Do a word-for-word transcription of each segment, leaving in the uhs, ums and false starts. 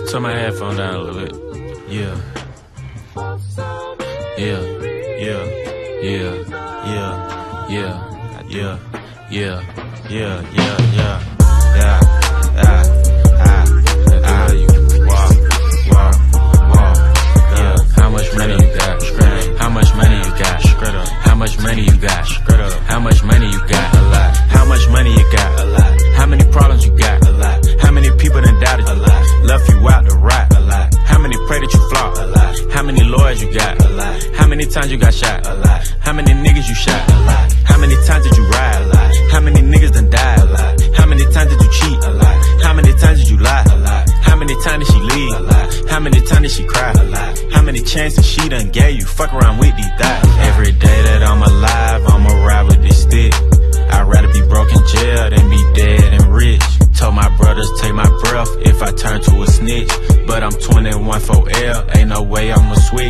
Turn my headphone down a little bit. Yeah. Yeah. Yeah. Yeah. Yeah. Yeah. Yeah. Yeah. Yeah. Yeah. Yeah. Yeah. Ah. Ah. Ah. You walk. Walk. Walk. Yeah. How much money you got? How much money you got? How much money you got? How much money you got? A lot. How much money you got? A lot. How many problems you got? A lot. How many people done doubted you? A lot. Left you out to rot? A lot. How many pray that you flop? A lot. How many lawyers you got? A lot. How many times you got shot? A lot. How many niggas you shot? A lot. How many times did you ride? A lot. How many niggas done died? A lot. How many times did you cheat? A lot. How many times did you lie? A lot. How many times did she leave? A lot. How many times did she cry? A lot. How many chances she done gave you? Fuck around with these thoughts. Every day that I'm alive, I'ma ride with this stick. I'd rather be broke in jail than be dead and rich. Told my brothers take my breath if I turn to a snitch. But I'm twenty-one for L, ain't no way I'ma switch.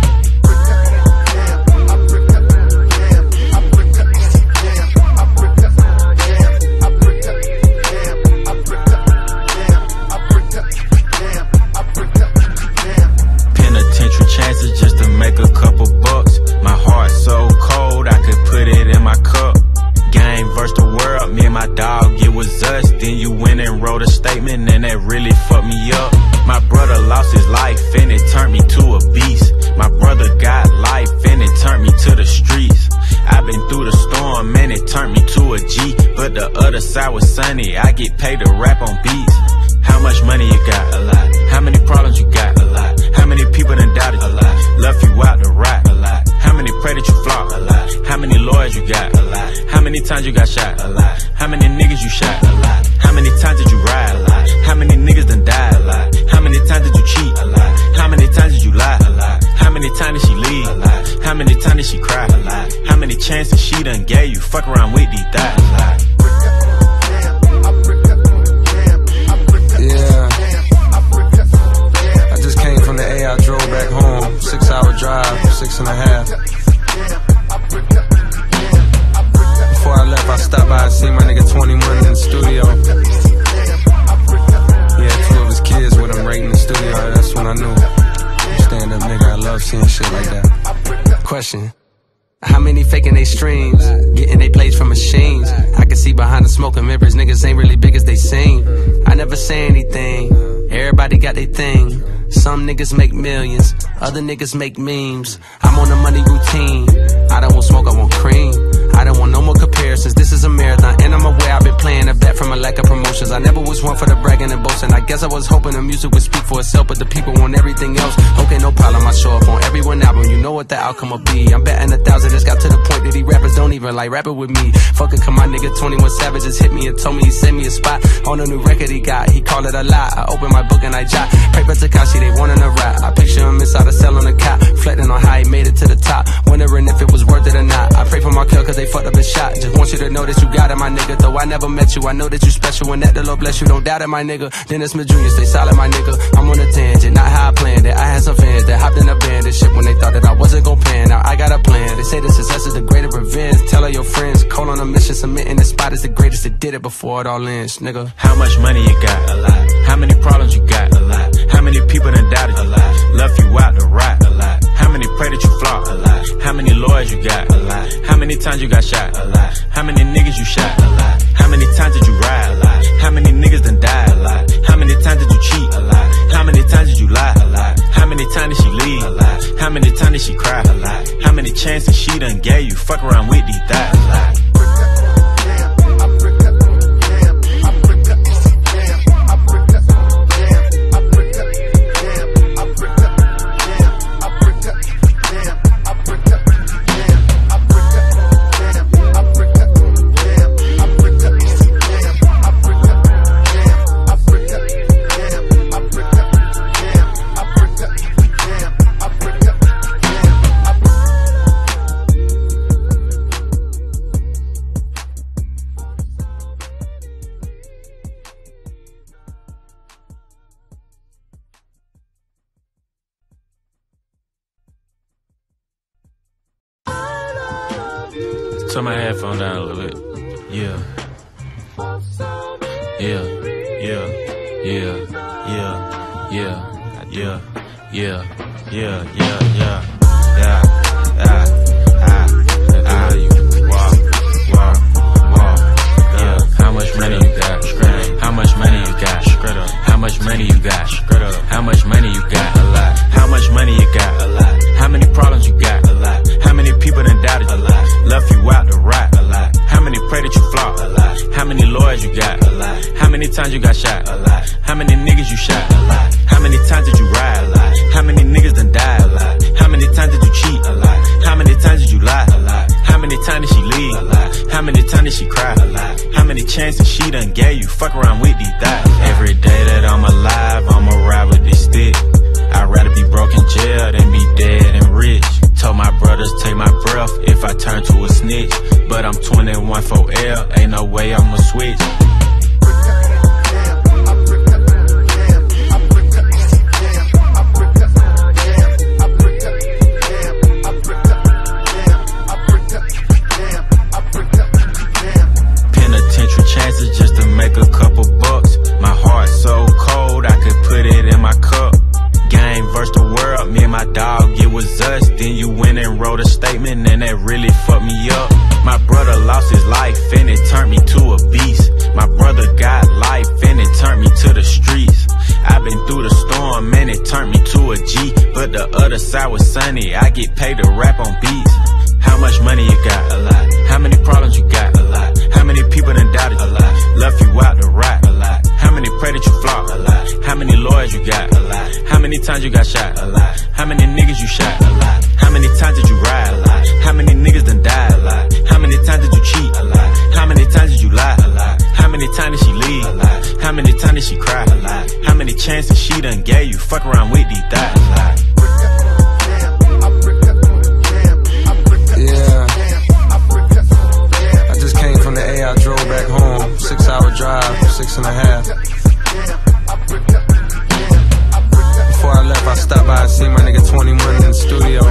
Penitentiary chances just to make a couple bucks. My heart so cold I could put it in my cup. Game versus the world, me and my dog, it was us. Then you went and wrote a statement and that really fucked me up. My brother lost his life and it turned me to a beast. My brother got life and it turned me to the streets. I've been through the storm and it turned me to a G. But the other side was sunny, I get paid to rap on beats. How much money you got? A lot. How many problems you got? A lot. How many people done doubted you? A lot. Left you out to rot? A lot. How many pray that you flop? A lot. How many lawyers you got? A lot. How many times you got shot? A lot. How many niggas you shot? A lot. How many times did you ride? A lot. How many niggas done died? A lot. How many times did you cheat? A lot. How many times did you lie? A lot. How many times did she leave? A lot. How many times did she cry? A lot. How many chances she done gave you? Fuck around with these thoughts. A lot. Yeah, I just came from the A, I drove back home. Six hour drive, six and a half. Before I left, I stopped by and see my nigga twenty-one in the studio. He had two of his kids with him right in the studio. That's when I knew. Stand up nigga, I love seeing shit like that. Question: how many faking they streams, getting they plays from machines? I can see behind the smoking mirrors, niggas ain't really big as they seem. I never say anything, everybody got their thing. Some niggas make millions, other niggas make memes. I'm on a money routine, I don't want smoke, I want cream. I don't want no more comparisons, this is a marathon. And I'm aware I've been playing a bet from a lack of promotions. I never was one for the bragging and boasting. I guess I was hoping the music would speak for itself, but the people want everything else. Okay, no problem, I show up on every one album, you know what the outcome will be. I'm betting a thousand, it's got to the point that these rappers don't even like rapping with me. Fuck it, come my nigga twenty-one Savage just hit me and told me he sent me a spot on a new record he got. He called it a lie, I open my book and I jot. Pray for Takashi, they wanting to rap. I picture him inside a cell on a cot, reflecting on how he made it to the top, wondering if it was worth it or not. I pray for my kill cause they fucked up his shot. Just want you to know that you got it, my nigga. Though I never met you, I know that you special and that the Lord bless you. Don't doubt it, my nigga. Dennis Smith Junior, stay solid, my nigga. I'm on a tangent, not how I planned it. I had some fans that hopped in a band and shit when they thought that I wasn't gon' pan. Now I got a plan. They say the success is the greater revenge. Tell all your friends, call on a mission, submitting the spot is the greatest that did it before it all ends, nigga. How much money you got? A lot. How many problems you got? A lot. How many people done doubted you? A lot. Left you out to rot? A lot. How many pray that you flop? A lot. How many lawyers you got? A lot. How many times you got shot? A lot. How many niggas you shot? A lot. How many times did you ride? A lot. How many niggas done died? A lot. How many times did you cheat? A lot. How many times did you lie? A lot. How many times did she leave? A lot. How many times did she cry? A lot. How many chances she done gave you? Fuck around with these thoughts. A lot. Turn my headphone down a little bit. Yeah. Yeah. Yeah. Yeah. Yeah. yeah, yeah, yeah, yeah, yeah, yeah, yeah, yeah, ah, you walk, walk, walk, yeah. How much money you got? How much money you got? How much money you got? How much money you got? A lot. How much money you got? A lot. How many problems you got? A lot. How many people done doubted you? A lot. Left you out to rot? A lot. How many pray that you flop? A lot. How many lawyers you got? A lot. How many times you got shot? A lot. How many niggas you shot? A lot. How many times did you ride? A lot. How many niggas done died? A lot. How many times did you cheat? A lot. How many times did you lie? A lot. How many times did she leave? A lot. How many times did she cry? A lot. How many chances she done gave you? Fuck around with these thighs. Every day that I'm alive, I'ma ride with this stick. I'd rather be broke in jail than be dead and rich. Told my brothers take my breath if I turn to a snitch. But I'm twenty-one for L, ain't no way I'ma switch. Penitentiary chances just to make a couple bucks. My heart so cold I could put it in my cup. Game versus the world, me and my dog, it was us. Then you went and wrote a statement and that really fucked me up. My brother lost his life and it turned me to a beast. My brother got life and it turned me to the streets. I've been through the storm and it turned me to a G. But the other side was sunny, I get paid to rap on beats. How much money you got? A lot. How many problems you got? A lot. How many people done doubted you? A lot. Left you out to rot? A lot. How many pray that you flop? A lot. How many lawyers you got? A lot. How many times you got shot? A lot. How many niggas you shot? A lot. How many times did you ride? A lot. How many niggas done died? A lot. How many times did you cheat? A lot. How many times did you lie? A lot. How many times did she leave? A lot. How many times did she cry? A lot. How many chances she done gave you? Fuck around with these thighs. A lot. Yeah, I just came from the A, I drove back home. Six hour drive, six and a half. Before I left, I stopped by and seen my nigga twenty-one in the studio.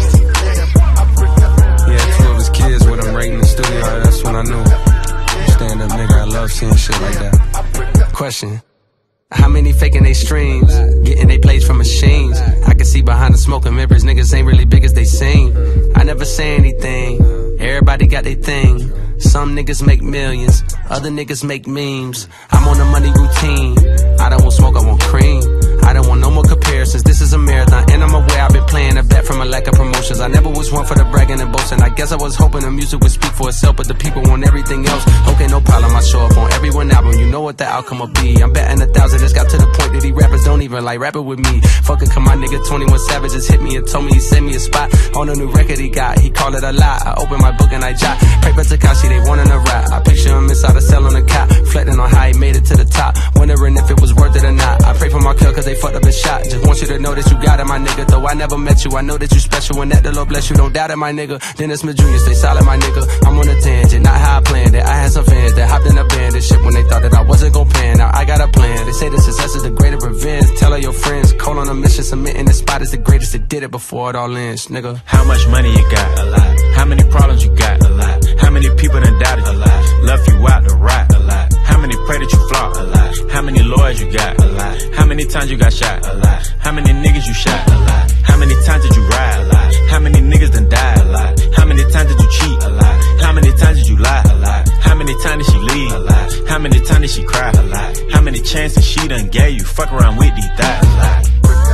He had two of his kids with him right in the studio. That's when I knew. Stand up nigga, I love seeing shit like that. Question: how many faking they streams, getting they plays from machines? I can see behind the smoke and mirrors, niggas ain't really big as they seem. I never say anything, everybody got their thing. Some niggas make millions, other niggas make memes. I'm on a money routine, I don't want smoke, I want cream. I don't want no more comparisons, this is a marathon. And I'm aware I've been playing a bet from a lack of promotions. I never was one for the bragging and boasting. I guess I was hoping the music would speak for itself, but the people want everything else. Okay, no problem, I show up on every one album. You know what the outcome will be. I'm betting a thousand, it's got to the point that these rappers don't even like rapping with me. Fuck it, come my nigga twenty-one Savage just hit me and told me he sent me a spot on a new record he got. He called it a lie, I opened my book and I jot. Pray for Takashi, they wanting a rap. I picture him inside a cell on a cot, reflecting on how he made it to the top, wondering if it was worth it or not. I pray for my kill cause they fucked up his shot. Just want you to know that you got it, my nigga. Though I never met you, I know that you special and that the Lord bless you. Don't doubt it, my nigga. Dennis Smith Junior, stay solid, my nigga. I'm on a tangent, not how I planned it. I had some fans that hopped in a band and shit when they thought that I wasn't gon' pan. Now I got a plan. They say the success is the greater revenge. Tell all your friends, call on a mission, submitting the spot is the greatest that did it before it all ends, nigga. How much money you got? A lot. How many problems you got? A lot. How many people done doubted you? A lot. Left you out to rot? A lot. How many pray that you flop? A lot. How many lawyers you got? A lot. How many times you got shot? A lot. How many niggas you shot? A lot. How many times did you ride? A lot. How many niggas done died? A lot. How many times did you cheat? A lot. How many times did you lie? A lot. How many times did she leave? A lot. How many times did she cry? A lot. How many chances she done gave you? Fuck around with these thighs. A lot.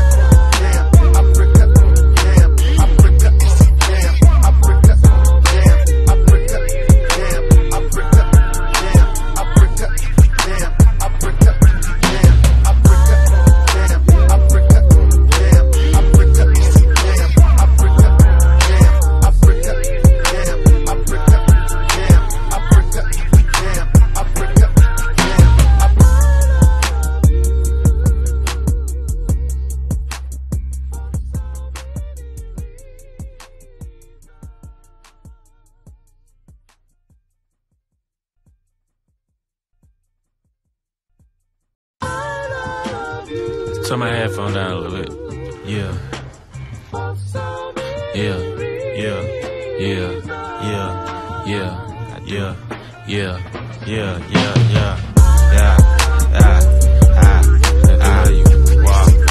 Turn my headphone down a little bit. Yeah. Yeah. Yeah. Yeah. Yeah. Yeah. Yeah. Yeah. Yeah. Yeah. Yeah. Yeah. Yeah. Ah. Ah. You walk.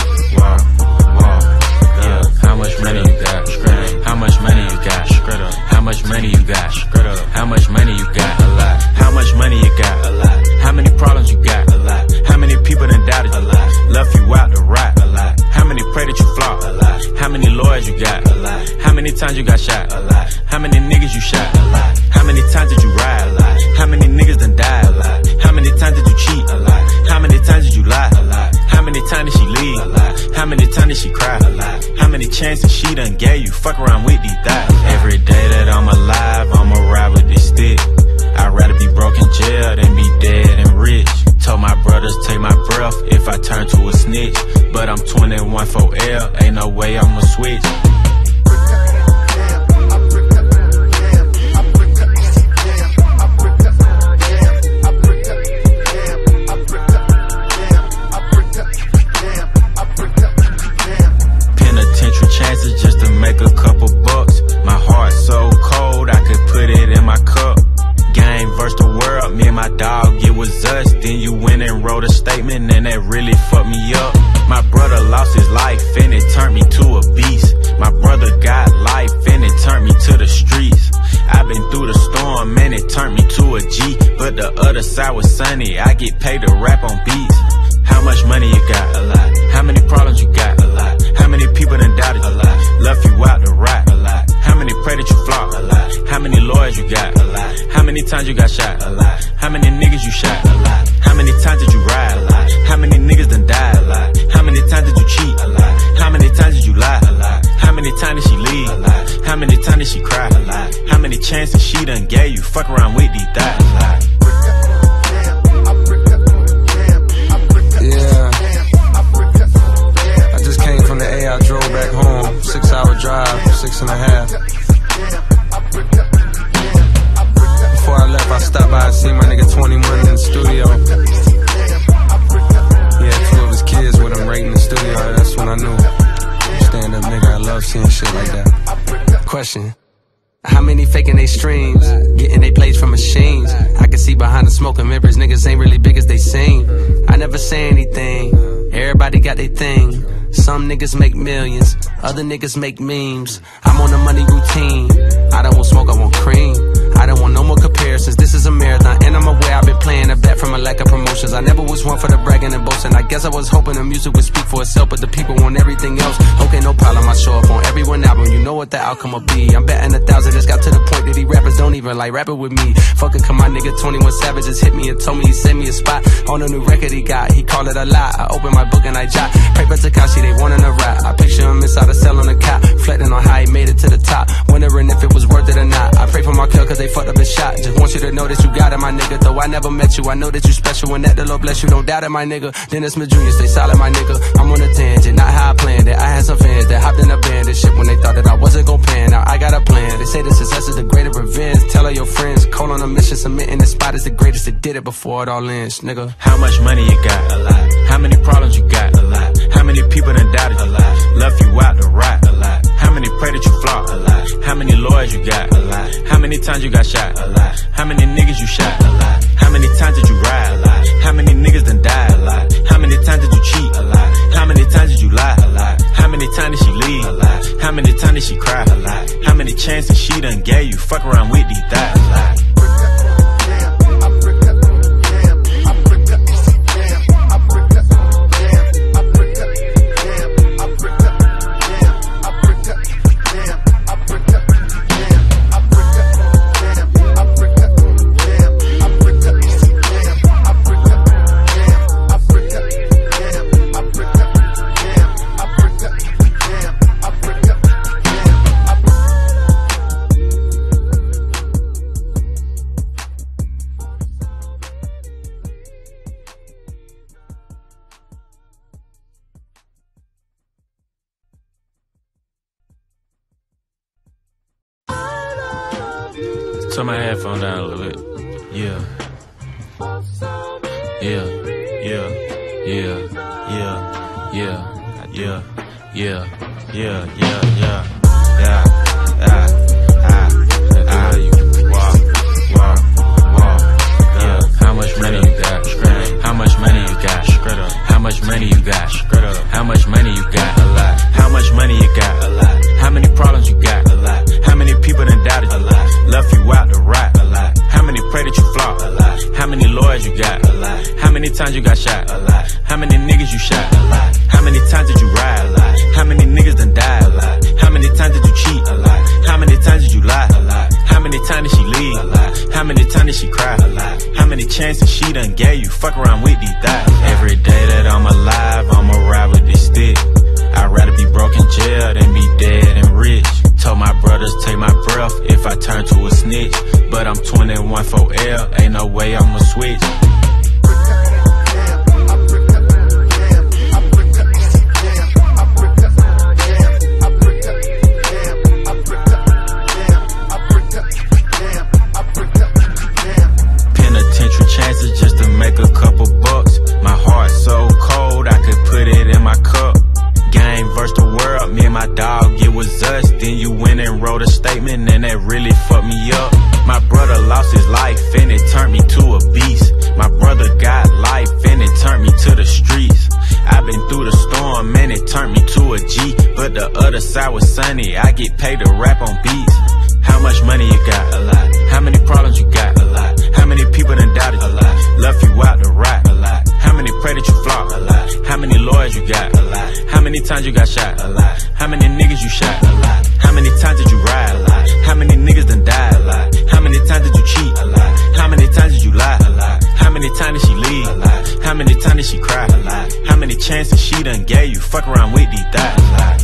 times you got shot? A lot. How many niggas you shot? A lot. How many times did you ride? A lot. How many niggas done died? A lot. How many times did you cheat? A lot. How many times did you lie? A lot. How many times did she leave? A lot. How many times did she cry? A lot. How many chances she done gave you? Fuck around with these thighs. Every day that I'm alive, I'ma ride with this stick. I'd rather be broke in jail than be dead and rich. Told my brothers take my breath if I turn to a snitch. But I'm twenty-one for L, ain't no way I'ma switch. Penitentiary chances just to make a couple bucks. My heart so cold I could put it in my cup. Game versus the world, me and my dog, it was us. Then you went and wrote a statement and that really fucked me up. My brother lost his life and it turned me to a beast. My brother got life and it turned me to the streets. I've been through the storm and it turned me to a G. But the other side was sunny, I get paid to rap on beats. How much money you got? A lot. How many problems you got? A lot. How many people done doubted you? A lot. Left you out to rot? A lot. How many pray that you flop? A lot. How many lawyers you got? A lot. How many times you got shot? A lot. How many niggas you shot? A lot. How many times did you ride? A lot. How many niggas done died? A lot. How many times did you cheat? A lot. How many times did you lie? A lot. How many times did she leave? A lot. How many times did she cry? A lot. How many chances she done gave you? Fuck around with these thighs. A lot. From the A, I drove back home, six hour drive, six and a half. Before I left, I stopped by and seen my nigga twenty-one in the studio. He had two of his kids with him right in the studio. That's when I knew, stand up nigga, I love seeing shit like that. Question: how many faking they streams, getting they plays from machines? I can see behind the smoke and mirrors, niggas ain't really big as they seem. I never say anything, everybody got their thing. Some niggas make millions, other niggas make memes. I'm on a money routine, I don't want smoke, I want cream. I don't want no more comparisons, this is a marathon. And I'm aware I've been playing a bet from a lack of promotions. I never was one for the bragging and boasting. I guess I was hoping the music would speak for itself, but the people want everything else. Okay, no problem, I show up on every one album, you know what the outcome will be. I'm betting a thousand, it's got to the point that these rappers don't even like rapping with me. Fuck it, come my nigga twenty-one Savage just hit me and told me he sent me a spot on a new record he got, he called it a lie. I opened my book and I jot, pray for Takashi, they wanting a rap. I picture him inside a cell on a cot, reflecting on how he made it to the top, wondering if it was worth it or not. I pray for my kill cause they fucked up his shot. Just want you to know that you got it, my nigga. Though I never met you, I know that you special and that the Lord bless you. Don't doubt it, my nigga. Dennis Smith Junior, stay solid, my nigga. I'm on a tangent, not how I planned it. I had some fans that hopped in a band and shit when they thought that I wasn't gon' pan. Now I got a plan. They say the success is the greatest revenge. Tell all your friends, call on a mission, submitting the spot is the greatest that did it before it all ends, nigga. How much money you got? A lot. How many problems you got? A lot. How many people done doubted you? A lot. Left you out to rot? A lot. How many pray that you flop? A lot. How many lawyers you got? A lot. How many times you got shot? A lot. How many niggas you shot? A lot. How many times did you ride? A lot. How many niggas done died? A lot. How many times did you cheat? A lot. How many times did you lie? A lot. How many times did she leave? A lot. How many times did she cry? A lot. How many chances she done gave you? Fuck around with these thighs. A lot. Turn my headphone down a little bit. Yeah. Yeah. Yeah. Yeah. Yeah. Yeah. Yeah. Yeah. Yeah. Yeah. Yeah. Yeah. Ah. Ah. Ah. You walk. Walk. Walk. Yeah. How much money you got? How much money you got? How much money you got? How much money you got? A lot. How much money you got? A lot. How many problems you got? A lot. How many people done doubted you? A lot. Left you out to rot? A lot. How many pray that you flop? A lot. How many lawyers you got? A lot. How many times you got shot? A lot. How many niggas you shot? A lot. How many many times did you ride? A lot. How many niggas done died? A lot. How many times did you cheat? A lot. How many times did you lie? A lot. How many times did she leave? A lot. How many times did she cry? A lot. How many chances she done gave you? Fuck around with these thighs. Every day that I'm alive, I'ma ride with this stick. I'd rather be broke in jail than be dead and rich. Told my brothers take my breath if I turn to a snitch. But I'm twenty-one for L, ain't no way I'ma switch. Penitentiary chances just to make a couple bucks. My heart so cold I could put it in my cup. Game versus the world, me and my dog, it was us. Then you went and wrote a statement and that really fucked me up. My brother lost his life and it turned me to a beast. My brother got life and it turned me to the streets. I've been through the storm and it turned me to a G. But the other side was sunny, I get paid to rap on beats. How much money you got? A lot. How many problems you got? A lot. How many people done doubted you? A lot. Left you out to rap? A lot. How many pray that you flop? A lot. How many lawyers you got? A lot. How many times you got shot? A lot. How many niggas you shot? A lot. How many times did you ride? A lot. How many niggas done died? A lot. How many times did you cheat? A lot. How many times did you lie? A lot. How many times did she leave? A lot. How many times did she cry? A lot. How many chances she done gave you? Fuck around with these thighs. A lot.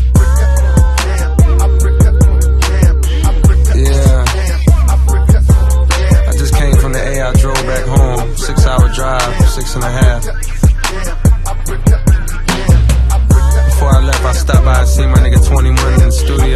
I drove back home, six hour drive, six and a half. Before I left, I stopped by and seen my nigga twenty-one in the studio.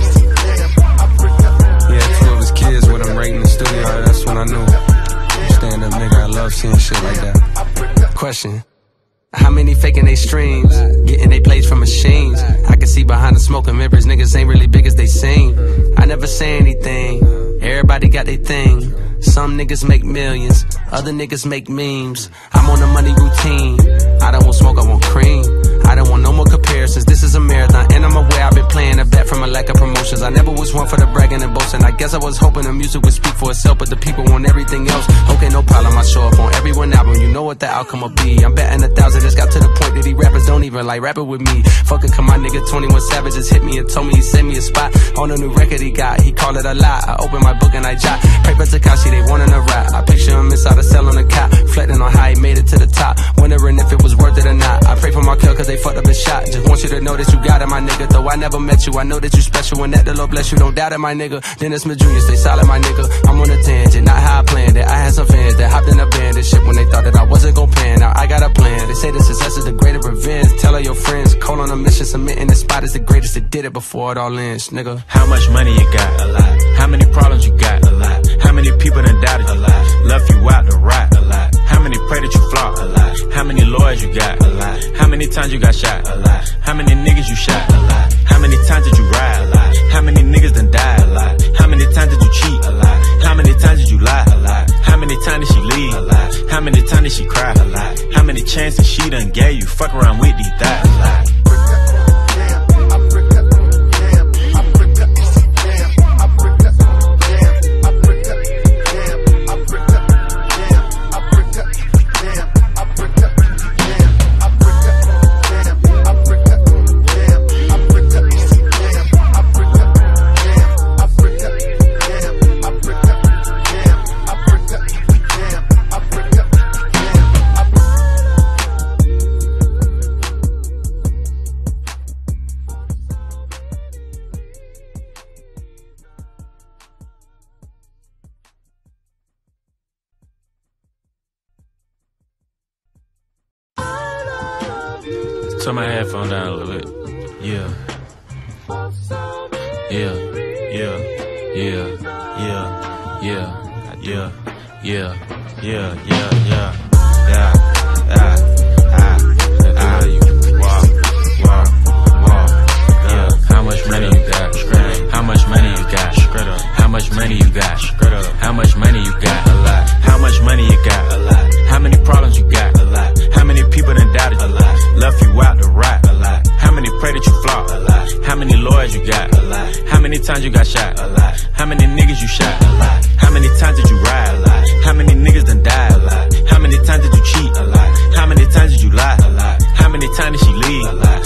He had two of his kids with him right in the studio. That's when I knew. Stand up nigga, I love seeing shit like that. Question: how many faking they streams, getting they plays from machines? I can see behind the smoke and mirrors, niggas ain't really big as they seem. I never say anything, everybody got their thing. Some niggas make millions, other niggas make memes. I'm on a money routine, I don't want smoke, I want cream. I don't want no more comparisons, this is a marathon. And I'm aware I've been playing a bet from a lack of promotions. I never was one for the bragging and boasting. I guess I was hoping the music would speak for itself, but the people want everything else. Okay, no problem, I show up on every one album, you know what the outcome will be. I'm betting a thousand, it's got to the point that these rappers don't even like rapping with me. Fuck it, come my nigga twenty-one Savage just hit me and told me he sent me a spot on a new record he got. He called it a lie, I open my book and I jot. Pray for Takashi, they wanting a rap. I picture him inside a cell on a cot, reflecting on how he made it to the top, wondering if it was worth it or not. I pray for my kill cause they fucked up his shot. Just want you to know that you got it, my nigga. Though I never met you, I know that you special and that the Lord bless you. Don't doubt it, my nigga. Dennis Smith Junior, stay solid, my nigga. I'm on a tangent, not how I planned it. I had some fans that hopped in a band and shit when they thought that I wasn't gon' pan. Now I got a plan. They say the success is the greater revenge. Tell all your friends, call on a mission, submitting the spot is the greatest that did it before it all ends, nigga. How much money you got? A lot. How many problems you got? A lot. How many people done doubted you? A lot. Left you out to rap? A lot. How many pray that you flop? A lot. How many lawyers you got? A lot. How many times you got shot? A lot. How many niggas you shot? A lot. How many times did you ride? A lot. How many niggas done died? A lot. How many times did you cheat? A lot. How many times did you lie? A lot. How many times did she leave? A lot. How many times did she cry? A lot. How many chances she done gave you? Fuck around with these thighs. A lot. Turn my headphone down a little bit. Yeah. Yeah. Yeah. Yeah. Yeah. Yeah. Yeah. Yeah. Yeah. Yeah. Yeah. Yeah. Ah. Ah. Ah. You walk. Walk. Walk. Yeah. How much money you got? How much money you got? How much money you got? How much money you got? A lot. How much money you got? A lot. How many problems you got? A lot. How many people done doubted you? A lot. Left you out to rap? A lot. How many pray that you flop? A lot. How many lawyers you got? A lot. How many times you got shot? A lot. How many niggas you shot? A lot. How many times did you ride? A lot. How many niggas done died? A lot. How many times did you cheat? A lot. How many times did you lie? A lot. How many times did she leave? A lot.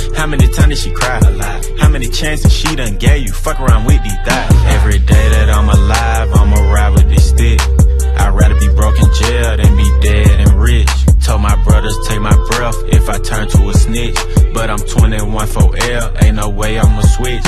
did she cry? A lot. How many chances she done gave you? Fuck around with these thots. Every day that I'm alive, I'ma ride with this stick. I'd rather be broke in jail than be dead and rich. Told my brothers take my breath if I turn to a snitch. But I'm twenty-one for L, ain't no way I'ma switch.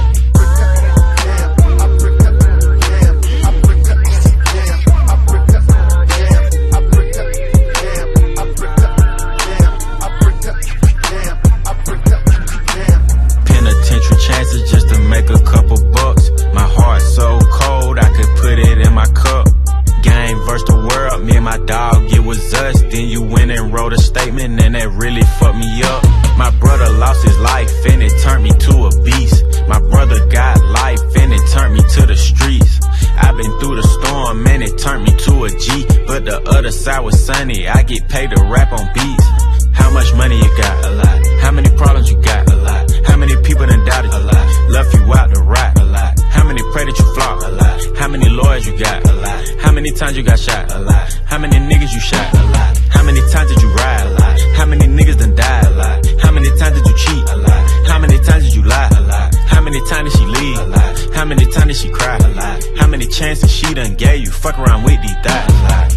Penitentiary chances just to make a couple bucks. My heart so cold I could put it in my cup. Game versus the world, me and my dog, it was us. Then you went and wrote a statement and that really fucked me up. My brother lost his life and it turned me to a beast. My brother got life and it turned me to the streets. I've been through the storm and it turned me to a G. But the other side was sunny, I get paid to rap on beats. How much money you got? A lot. How many problems you got? A lot. How many people done doubted you? A lot. Left you out to rot? A lot. How many pray that you flop? A lot. How many lawyers you got? A lot. How many times you got shot? A lot. How many niggas you shot? A lot. How many times did you ride? A lot. How many niggas done died? A lot. How many times did you cheat? A lot. How many times did you lie? A lot. How many times did she leave? A lot. How many times did she cry? A lot. How many chances she done gave you? Fuck around with these thots. A lot.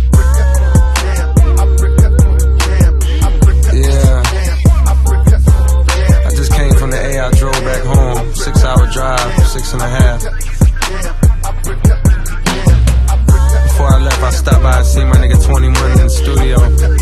I drove back home, six hour drive, six and a half. Before I left, I stopped by and see my nigga twenty-one in the studio.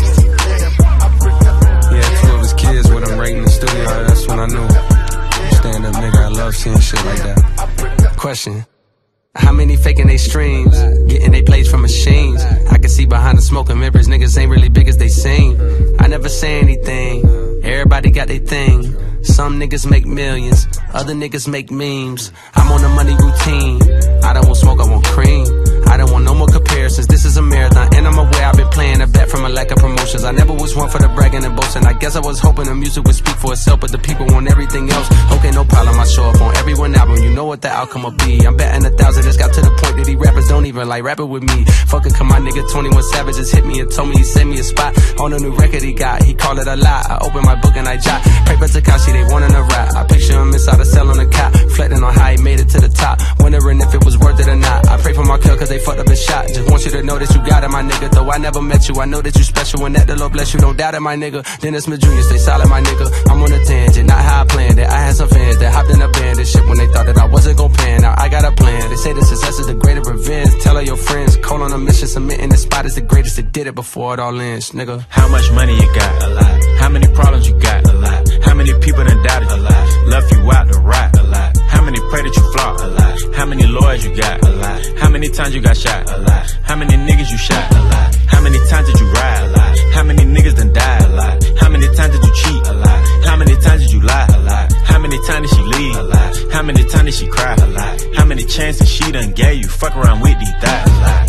He had two of his kids with him right in the studio. That's when I knew. Stand up nigga, I love seeing shit like that. Question: how many faking they streams, getting they plays from machines? I can see behind the smoke and mirrors, niggas ain't really big as they seem. I never say anything, everybody got their thing. Some niggas make millions, other niggas make memes. I'm on a money routine, I don't want smoke, I want cream. I don't want no more comparisons, this is a marathon. And I'm aware I've been playing a bet from a lack of promotions. I never was one for the bragging and boasting. I guess I was hoping the music would speak for itself, but the people want everything else. Okay, no problem, I show up on every one album, you know what the outcome will be. I'm betting a thousand, it's got to the point that these rappers don't even like rapping with me. Fuck it, come my nigga twenty-one Savage just hit me and told me he sent me a spot on a new record he got. He called it a lie, I open my book and I jot. Pray for Takashi, they wanting a rap. I picture him inside a cell on a cot, reflecting on how he made it to the top, wondering if it was worth it or not. I pray for my kill cause they fucked up his shot. Just want you to know that you got it, my nigga. Though I never met you, I know that you special and that the Lord bless you. Don't doubt it, my nigga. Dennis Smith Junior, stay solid, my nigga. I'm on a tangent, not how I planned it. I had some fans that hopped in a band and shit when they thought that I wasn't gon' pan. Now I got a plan. They say the success is the greater revenge. Tell all your friends, call on a mission, submitting the spot is the greatest that did it before it all ends, nigga. How much money you got? A lot. How many problems you got? A lot. How many people done doubted you? A lot. Left you out to rot? A lot. How many pray that you flop? A lot. How many lawyers you got? A lot. How many times you got shot? A lot. How many niggas you shot? A lot. How many times did you ride? A lot. How many niggas done died? A lot. How many times did you cheat? A lot. How many times did you lie? A lot. How many times did she leave? A lot. How many times did she cry? A lot. How many chances she done gave you? Fuck around with these thots. A lot.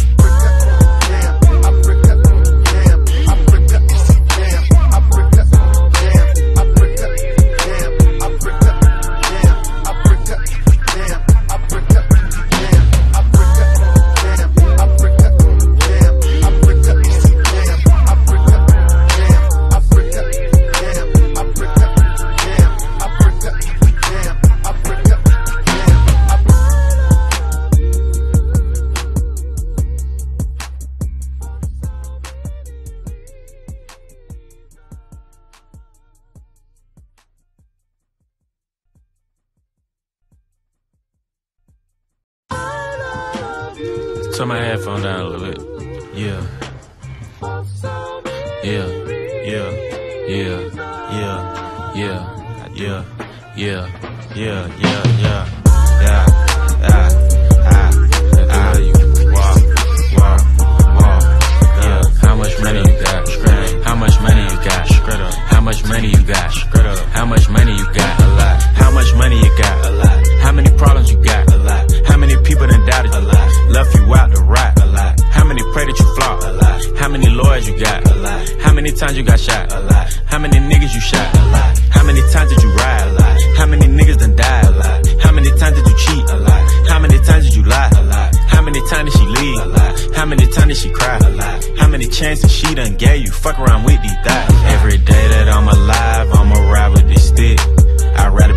Turn my headphone down a little bit. Yeah. Yeah. Yeah. Yeah. Yeah. Yeah. Yeah. Yeah. Yeah. Yeah. Yeah. Yeah. Yeah. Ah. You walk. Walk. Walk. Yeah. How much money you got? How much money you got? How much money you got? How much money you got? A lot. How much money you got? A lot. How many problems you got? A lot. How many people done doubted you? A lot. Left you out to rot? A lot. How many pray that you flop? A lot. How many lawyers you got? A lot. How many times you got shot? A lot. How many niggas you shot? A lot. How many times did you ride? A lot. How many niggas done died? A lot. How many times did you cheat? A lot. How many times did you lie? A lot. How many times did she leave? A lot. How many times did she cry? A lot. How many chances she done gave you? Fuck around with these thots. Every day that I'm alive, I'ma ride with this stick. I'd rather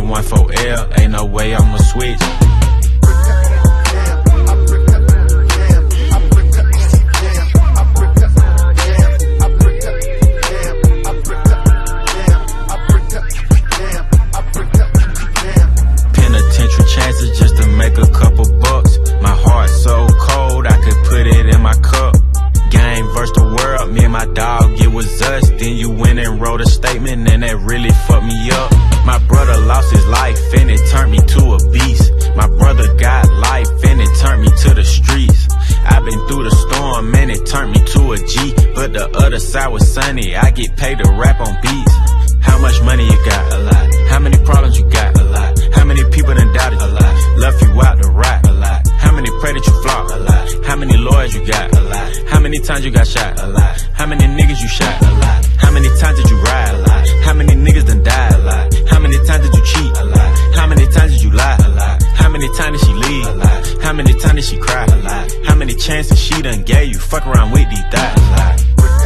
twenty-one for L, ain't no way I'ma switch. Penitentiary chances just to make a couple bucks. My heart so cold, I could put it in my cup. Game versus the world, me and my dog, it was us. Then you went and wrote a statement and that really fucked me up. My brother lost his life and it turned me to a beast. My brother got life and it turned me to the streets. I've been through the storm and it turned me to a G. But the other side was sunny, I get paid to rap on beats. How much money you got? A lot. How many problems you got? A lot. How many people done doubted you? A lot. Left you out to rot? A lot. How many pray that you flop? A lot. How many lawyers you got? A lot. How many times you got shot? A lot. How many niggas you shot? A lot. How many times did you ride? A lot. How many niggas done died? A lot. How many times did you cheat? A lot. How many times did you lie? A lot. How many times did she leave? A lot. How many times did she cry? A lot. How many chances she done gave you? Fuck around with these thighs? A lot.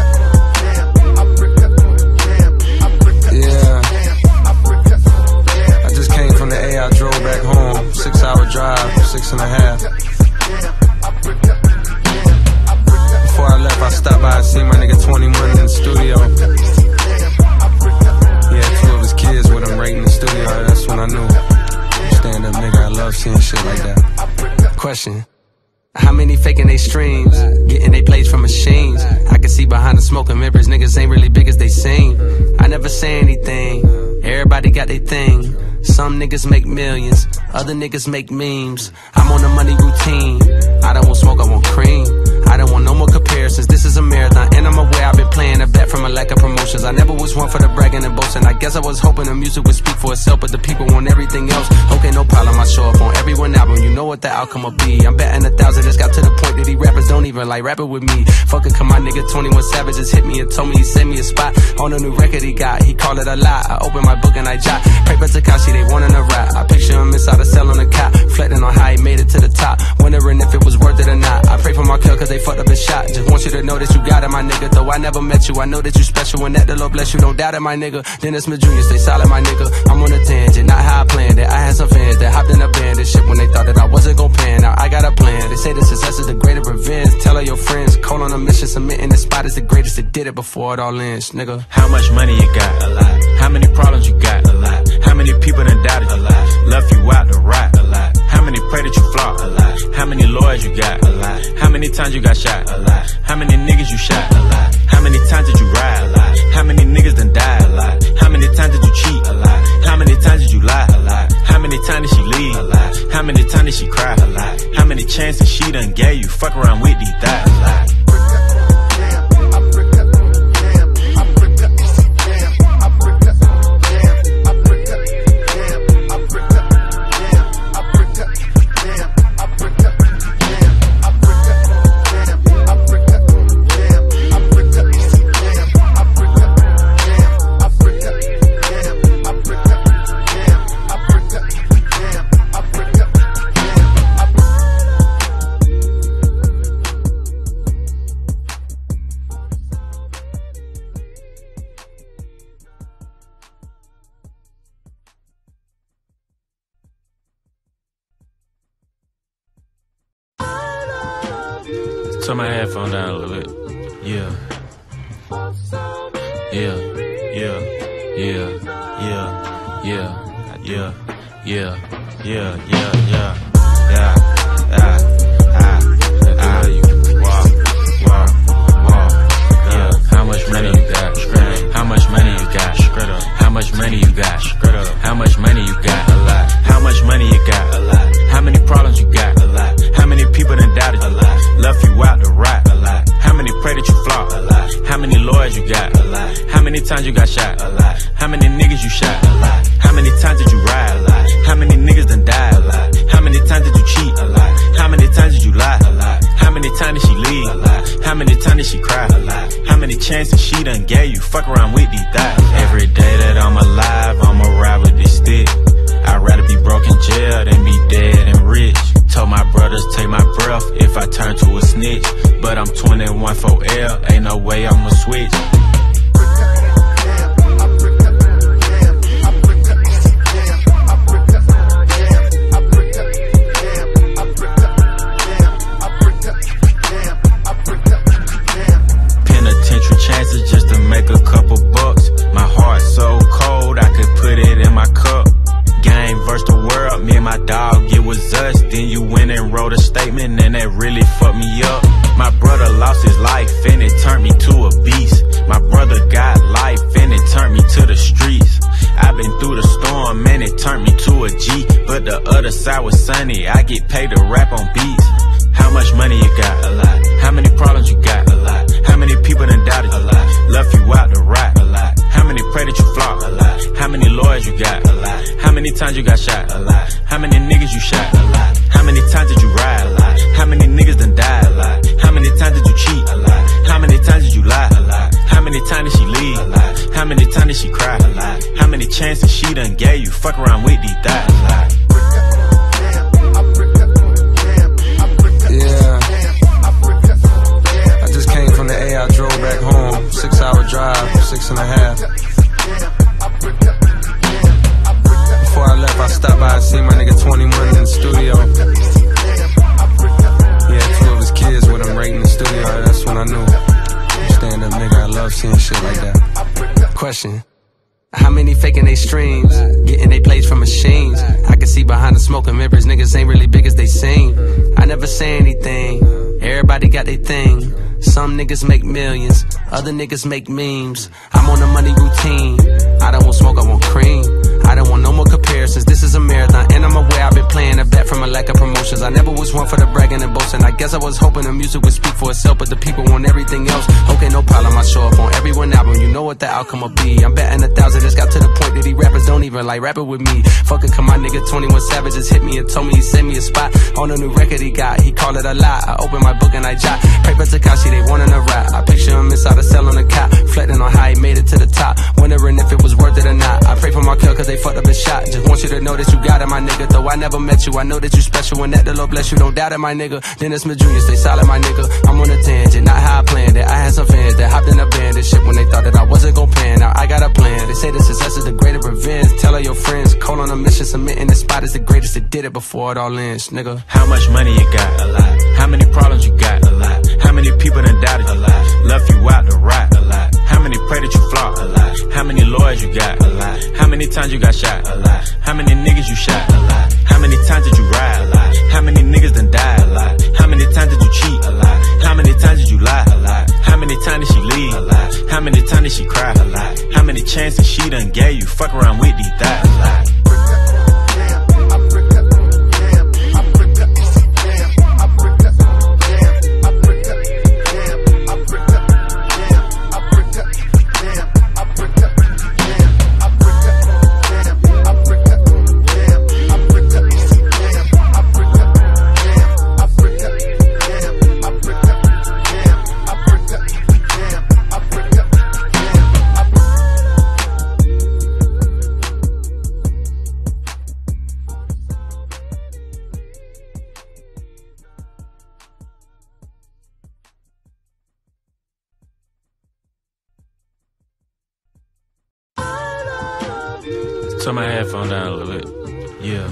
I drove back home, six hour drive, six and a half. Before I left, I stopped by and see my nigga twenty-one in the studio. He had two of his kids with him right in the studio. That's when I knew. Stand up nigga, I love seeing shit like that. Question: how many faking they streams, getting they plays from machines? I can see behind the smoke and mirrors, niggas ain't really big as they seem. I never say anything, everybody got their thing. Some niggas make millions, other niggas make memes. I'm on a money routine, I don't want smoke, I want cream. I don't want no more comparisons, this is a marathon. And I'm aware I've been playing a bet from a lack of promotions. I never was one for the bragging and boasting. I guess I was hoping the music would speak for itself, but the people want everything else. Okay, no problem, I show up on every one album, you know what the outcome will be. I'm betting a thousand, it's got to the point that these rappers don't even like rapping with me. Fuck it, come my nigga twenty-one Savage just hit me and told me he sent me a spot on a new record he got. He called it a lie, I open my book and I jot. Pray for Takashi, they wanting a rap. I picture him inside a cell on a cot, reflecting on how he made it to the top, wondering if it was worth it or not. I pray for my kill cause they fucked up his shot. Just want you to know that you got it, my nigga. Though I never met you, I know that you special and that the Lord bless you. Don't doubt it, my nigga. Dennis Smith Junior, stay solid, my nigga. I'm on a tangent, not how I planned it. I had some fans that hopped in a band and shit when they thought that I wasn't gon' pan. Now I got a plan. They say the success is the greatest revenge. Tell all your friends, call on a mission, submitting the spot is the greatest that did it before it all ends, nigga. How much money you got? A lot. How many problems you got? A lot. How many people done doubted you? A lot. Left you out to rot? A lot. How many pray that you flop? A lot. How many lawyers you got? A lot. How many times you got shot? A lot. How many niggas you shot? A lot. How many times did you ride? A lot. How many niggas done died? A lot. How many times did you cheat? A lot. How many times did you lie? A lot. How many times did she leave? A lot. How many times did she cry? A lot. How many chances she done gave you? Fuck around with these thighs? A lot. Turn my headphone down a little bit. Yeah. Yeah. Yeah. Yeah. Yeah. Yeah. Yeah. Yeah. Yeah. Yeah. Yeah. Yeah. Ah. Ah. You walk. Walk. Walk. Yeah. How much money you got? How much money you got? How much money you got? How much money you got? A lot. How much money you got? A lot. How many problems you got? A lot. How many people done doubted you? A lot. Left you out to rot? A lot. How many pray that you flop? A lot. How many lawyers you got? A lot. How many times you got shot? A lot. How many niggas you shot? A lot. How many times did you ride? A lot. How many niggas done died? A lot. How many times did you cheat? A lot. How many times did you lie? A lot. How many times did she leave? A lot. How many times did she cry? A lot. How many chances she done gave you? Fuck around with these thighs. Every day that I'm alive, I'ma ride with this stick. I'd rather be broke in jail than be dead and rich. Told my brothers take my breath if I turn to a snitch. But I'm twenty-one for L, ain't no way I'ma switch. side was sunny, I get paid to rap on beats. How much money you got? A lot. How many problems you got? A lot. How many people done doubted you? A lot. Left you out to rot? A lot. How many pray that you flop? A lot. How many lawyers you got? A lot. How many times you got shot? A lot. How many niggas you shot? A lot. How many times did you ride? A lot. How many niggas done died? A lot. How many times did you cheat? A lot. How many times did you lie? A lot. How many times did she leave? A lot. How many times did she cry? A lot. How many chances she done gave you? Fuck around with these thighs. A lot. I drove back home, six hour drive, six and a half. Before I left, I stopped by and see my nigga twenty-one in the studio. He had two of his kids with him right in the studio. That's when I knew. Stand up nigga, I love seeing shit like that. Question: how many faking they streams, getting they plays from machines? I can see behind the smoke and mirrors, niggas ain't really big as they seem. I never say anything, everybody got their thing. Some niggas make millions, other niggas make memes. I'm on a money routine, I don't want smoke, I want cream. I don't want no more comparisons, this is a marathon. And I'm aware I've been playing a bet from a lack of promotions. I never was one for the bragging and boasting. I guess I was hoping the music would speak for itself, but the people want everything else. Okay, no problem, I show up on every one album, you know what the outcome will be. I'm betting a thousand, it's got to the point that these rappers don't even like rapping with me. Fucking come my nigga twenty-one Savage just hit me and told me he sent me a spot on a new record he got, he called it a lie. I open my book and I jot, pray for Takashi, they wanting a rap. I picture him inside a cell on a cot, reflecting on how he made it to the top, wondering if it was worth it or not. I pray for my kill cause they fucked up his shot. Just want you to know that you got it, my nigga. Though I never met you, I know that you special, and that the Lord bless you, don't doubt it, my nigga. Dennis Smith Junior, stay solid, my nigga. I'm on a tangent, not how I planned it. I had some fans that hopped in a band and shit when they thought that I wasn't gon' pan. Now I got a plan, they say the success is the greatest revenge. Tell all your friends, call on a mission, submitting the spot is the greatest that did it before it all ends, nigga. How much money you got? A lot. How many problems you got? A lot. How many people done doubted you? A lot. Left you out to rot? A lot. How many pray that you flop? A lot. How many lawyers you got? A lot. How many times you got shot? A lot. How many niggas you shot? A lot. How many times did you ride? A lot. How many niggas done died? A lot. How many times did you cheat? A lot. How many times did you lie? A lot. How many times did she leave? A lot. How many times did she cry? A lot. How many chances she done gave you? Fuck around with these thighs. A lot. Turn my headphone down a little bit. Yeah.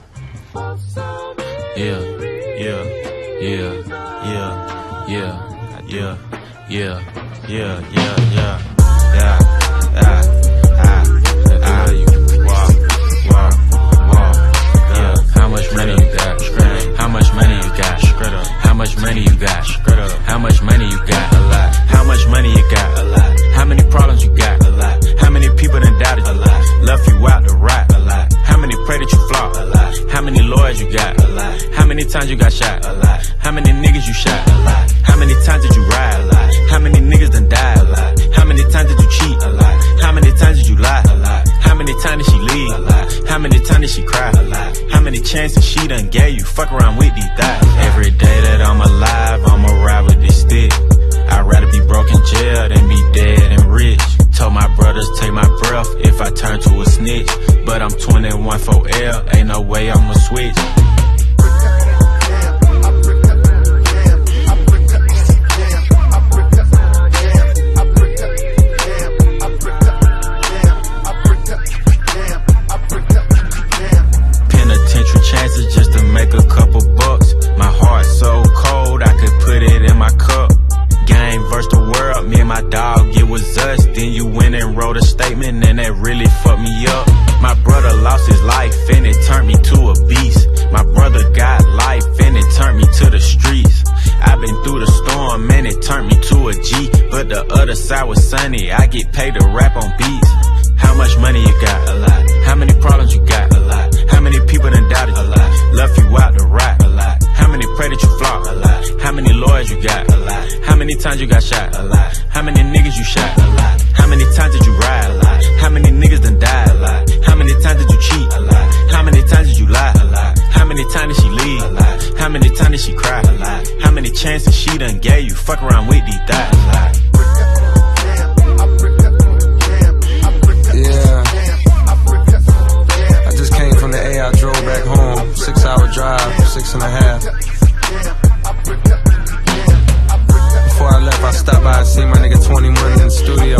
Yeah. Yeah. Yeah. Yeah. Yeah. Yeah. Yeah. Yeah. Yeah. Yeah. Yeah. Ah. Ah. You walk. Walk. Walk. Yeah. How much money you got? How much money you got? How much money you got? How much money you got? A lot. How much money you got? A lot. How many problems you got? A lot. How many people done doubted you? A lot. Left you out to rot? A lot. How many pray that you flop? A lot. How many lawyers you got? A lot. How many times you got shot? A lot. How many niggas you shot? A lot. How many times did you ride? A lot. How many niggas done died? A lot. How many times did you cheat? A lot. How many times did you lie? A lot. How many times did she leave? A lot. How many times did she cry? A lot. How many chances she done gave you? Fuck around with these thighs. Every day that I'm alive, I'ma ride with this stick. I'd rather be broke in jail than be dead and rich. Told my brothers take my breath if I turn to a snitch. But I'm twenty-one for L, ain't no way I'ma switch. Penitentiary chances just to make a couple bucks. My heart so cold I could put it in my cup. Game versus the world, me and my dog, it was us. Then you went and wrote a statement and that really fucked me up. My brother lost his life and it turned me to a beast. My brother got life and it turned me to the streets. I've been through the storm and it turned me to a G. But the other side was sunny, I get paid to rap on beats. How much money you got? A lot. How many problems you got? A lot. How How many people done doubted you? A lot. Left you out to rot? A lot. How many pray that you flop? A lot. How many lawyers you got? A lot. How many times you got shot? A lot. How many niggas you shot? A lot. How many times did you ride? A lot. How many niggas done died? A lot. How many times did you cheat? A lot. How many times did you lie? A lot. How many times did she leave? A lot. How many times did she cry? A lot. How many chances she done gave you? Fuck around with these thighs. A lot. From the A, I drove back home, six hour drive, six and a half. Before I left, I stopped by and seen my nigga twenty-one in the studio.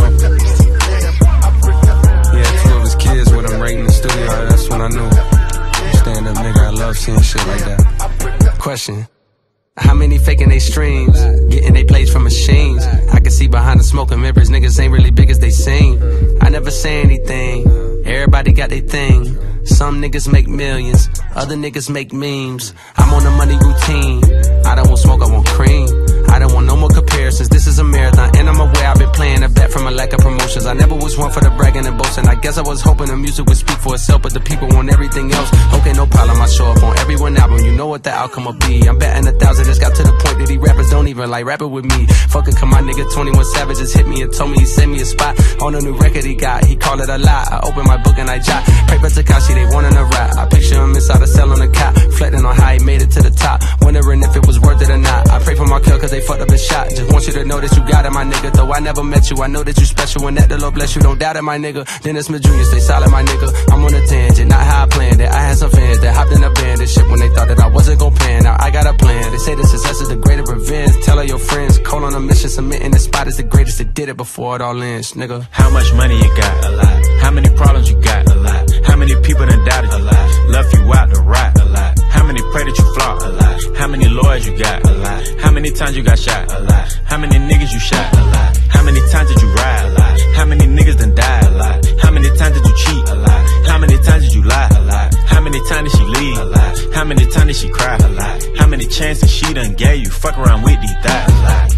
He had two of his kids with him right in the studio. That's when I knew. Stand up nigga, I love seeing shit like that. Question: how many faking they streams, getting they plays from machines? I can see behind the smoke and mirrors, niggas ain't really big as they seem. I never say anything, everybody got their thing. Some niggas make millions, other niggas make memes. I'm on a money routine, I don't want smoke, I want cream. I don't want no more comparisons, this is a marathon. And I'm aware I've been playing a bet from a lack of promotions. I never was one for the bragging and boasting. I guess I was hoping the music would speak for itself, but the people want everything else. Okay, no problem, I show up on every one album, you know what the outcome will be. I'm betting a thousand, it's got to the point that these rappers don't even like rapping with me. Fuck it, come my nigga twenty-one Savage just hit me and told me he sent me a spot on a new record he got. He called it a lie, I opened my book and I jot. Pray for Takashi, they wanting a rap. I picture him inside a cell on a cot, reflecting on how he made it to the top, wondering if it was worth it or not. I pray for my kill cause they fucked up his shot. Just want you to know that you got it, my nigga. Though I never met you, I know that you special and that the Lord bless you. Don't doubt it, my nigga. Dennis Smith Junior, stay solid, my nigga. I'm on a tangent, not how I planned it. I had some fans that hopped in a band and shit when they thought that I wasn't gon' pan. Now I got a plan. They say the success is the greatest revenge. Tell all your friends, call on a mission, submitting the spot is the greatest that did it before it all ends, nigga. How much money you got? A lot. How many problems you got? A lot. How many people done doubted you? A lot. Left you out to rot? A lot. How many pray that you flop? A lot. How many lawyers you got? A lot. How many times you got shot? A lot. How many niggas you shot? A lot. How many times did you ride? A lot. How many niggas done died? A lot. How many times did you cheat? A lot. How many times did you lie? A lot. How many times did she leave? A lot. How many times did she cry? A lot. How many chances she done gave you? Fuck around with these thighs. A lot.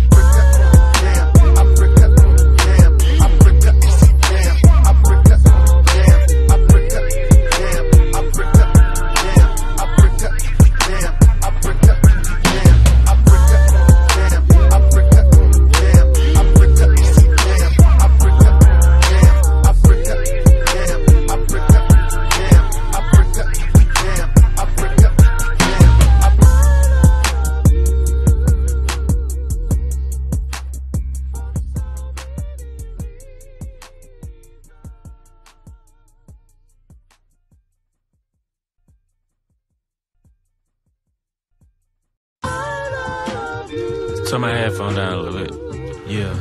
Turn my headphone down a little bit. Yeah.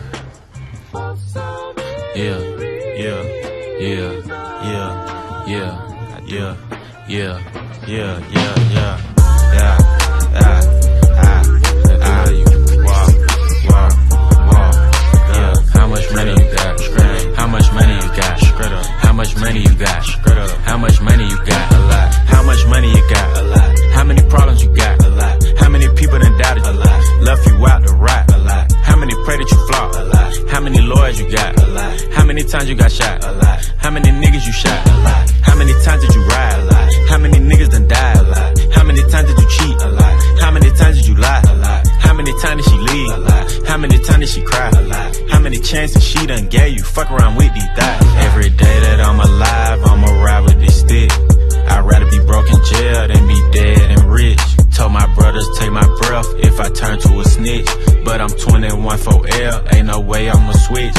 Yeah. Yeah. Yeah. Yeah. Yeah. Yeah. Yeah. Yeah. Yeah. Yeah. Yeah. Ah. Ah. Ah. You walk. Walk. Walk. Yeah. How much money you got? How much money you got? How much money you got? How much money you got? A lot. How much money you got? A lot. How many problems you got? A lot. How many people done doubted you? A lot. Left you out to rot? A lot. How many pray that you flop? A lot. How many lawyers you got? A lot. How many times you got shot? A lot. How many niggas you shot? A lot. How many times did you ride? A lot. How many niggas done died? A lot. How many times did you cheat? A lot. How many times did you lie? A lot. How many times did she leave? A lot. How many times did she cry? A lot. How many chances she done gave you? Fuck around with these thighs. Every day that I'm alive, I'ma ride with this stick. I'd rather be broke in jail than be dead and rich. Told my brothers take my breath if I turn to a snitch. But I'm twenty-one for L, ain't no way I'ma switch.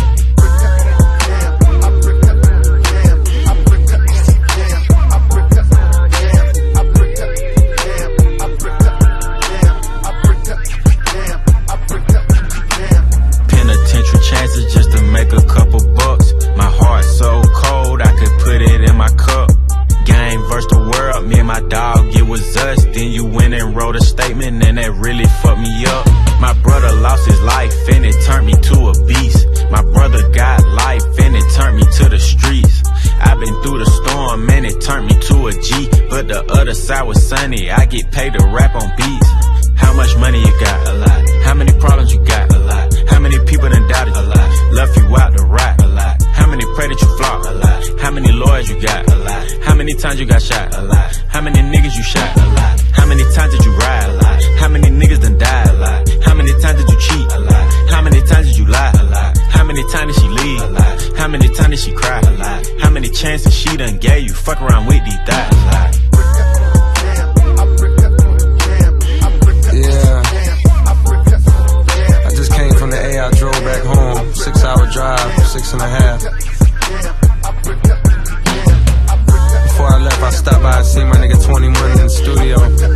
Penitentiary chances just to make a couple bucks. My heart so cold I could put it in my cup. Game versus the world, me and my dog, it was us. Then you went and wrote a statement and that really fucked me up. My brother lost his life and it turned me to a beast. My brother got life and it turned me to the streets. I've been through the storm and it turned me to a G. But the other side was sunny, I get paid to rap on beats. How much money you got? A lot. How many problems you got? A lot. How many people done doubted you? A lot. Left you out to rot? A lot. How many pray that you flop? A lot. How many lawyers you got? A lot. How many times you got shot? A lot. times did she cry? A lot. How many chances she done gave you? Fuck around with these thighs. A lot. Yeah. I just came from the A, I drove back home. Six hour drive, six and a half. Before I left, I stopped by and seen my nigga twenty-one in the studio.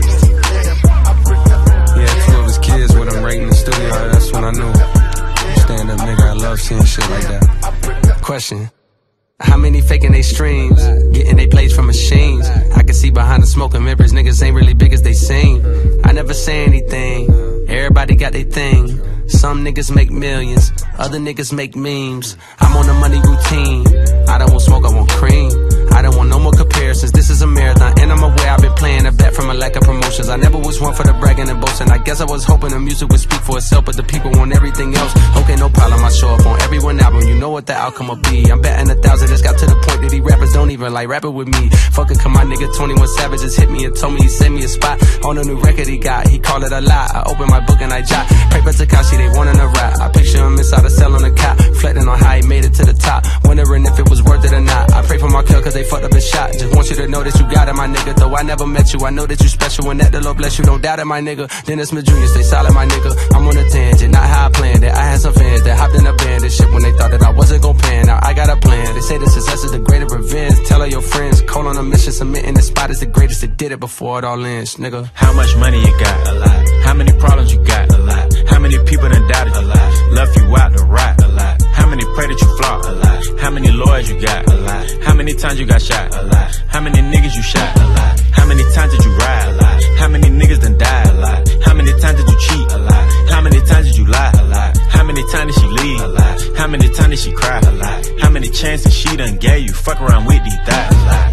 He had two of his kids with him right in the studio. That's when I knew. Stand up nigga, I love seeing shit like that. Question: how many faking they streams, getting they plays from machines? I can see behind the smoke and mirrors, niggas ain't really big as they seem. I never say anything, everybody got their thing. Some niggas make millions, other niggas make memes. I'm on a money routine, I don't want smoke, I want cream. I don't want no more comparisons, this is a marathon. And I'm aware I've been playing a bet from a lack of promotions. I never was one for the bragging and boasting. I guess I was hoping the music would speak for itself, but the people want everything else. Okay, no problem, I show up on every one album, you know what the outcome will be. I'm betting a thousand, it's got to the point that these rappers don't even like rapping with me. Fuck it, come my nigga twenty-one Savage just hit me and told me he sent me a spot on a new record he got. He called it a lie, I open my book and I jot. Pray for Takashi, they wanting a rap. I picture him inside a cell on a cot, reflecting on how he made it to the top, wondering if it was worth it or not. I pray for my kill cause they fucked up his shot. Just want you to know that you got it, my nigga. Though I never met you, I know that you special and that the Lord bless you. Don't doubt it, my nigga. Dennis Smith Junior, stay solid, my nigga. I'm on a tangent, not how I planned it. I had some fans that hopped in a band and shit when they thought that I wasn't gon' pan. Now I got a plan. They say the success is the greater revenge. Tell all your friends, call on a mission, submitting the spot is the greatest that did it before it all ends, nigga. How much money you got? A lot. How many problems you got? A lot. How many people done doubted? A lot. Left you out to rot? A lot. How many pray that you flop? A lot. How many lawyers you got? A lot. How many times you got shot? A lot. How many niggas you shot? A lot. How many times did you ride? A lot. How many niggas done died? A lot. How many times did you cheat? A lot. How many times did you lie? A lot. How many times did she leave? A lot. How many times did she cry? A lot. How many chances she done gave you? Fuck around with these thighs. A lot.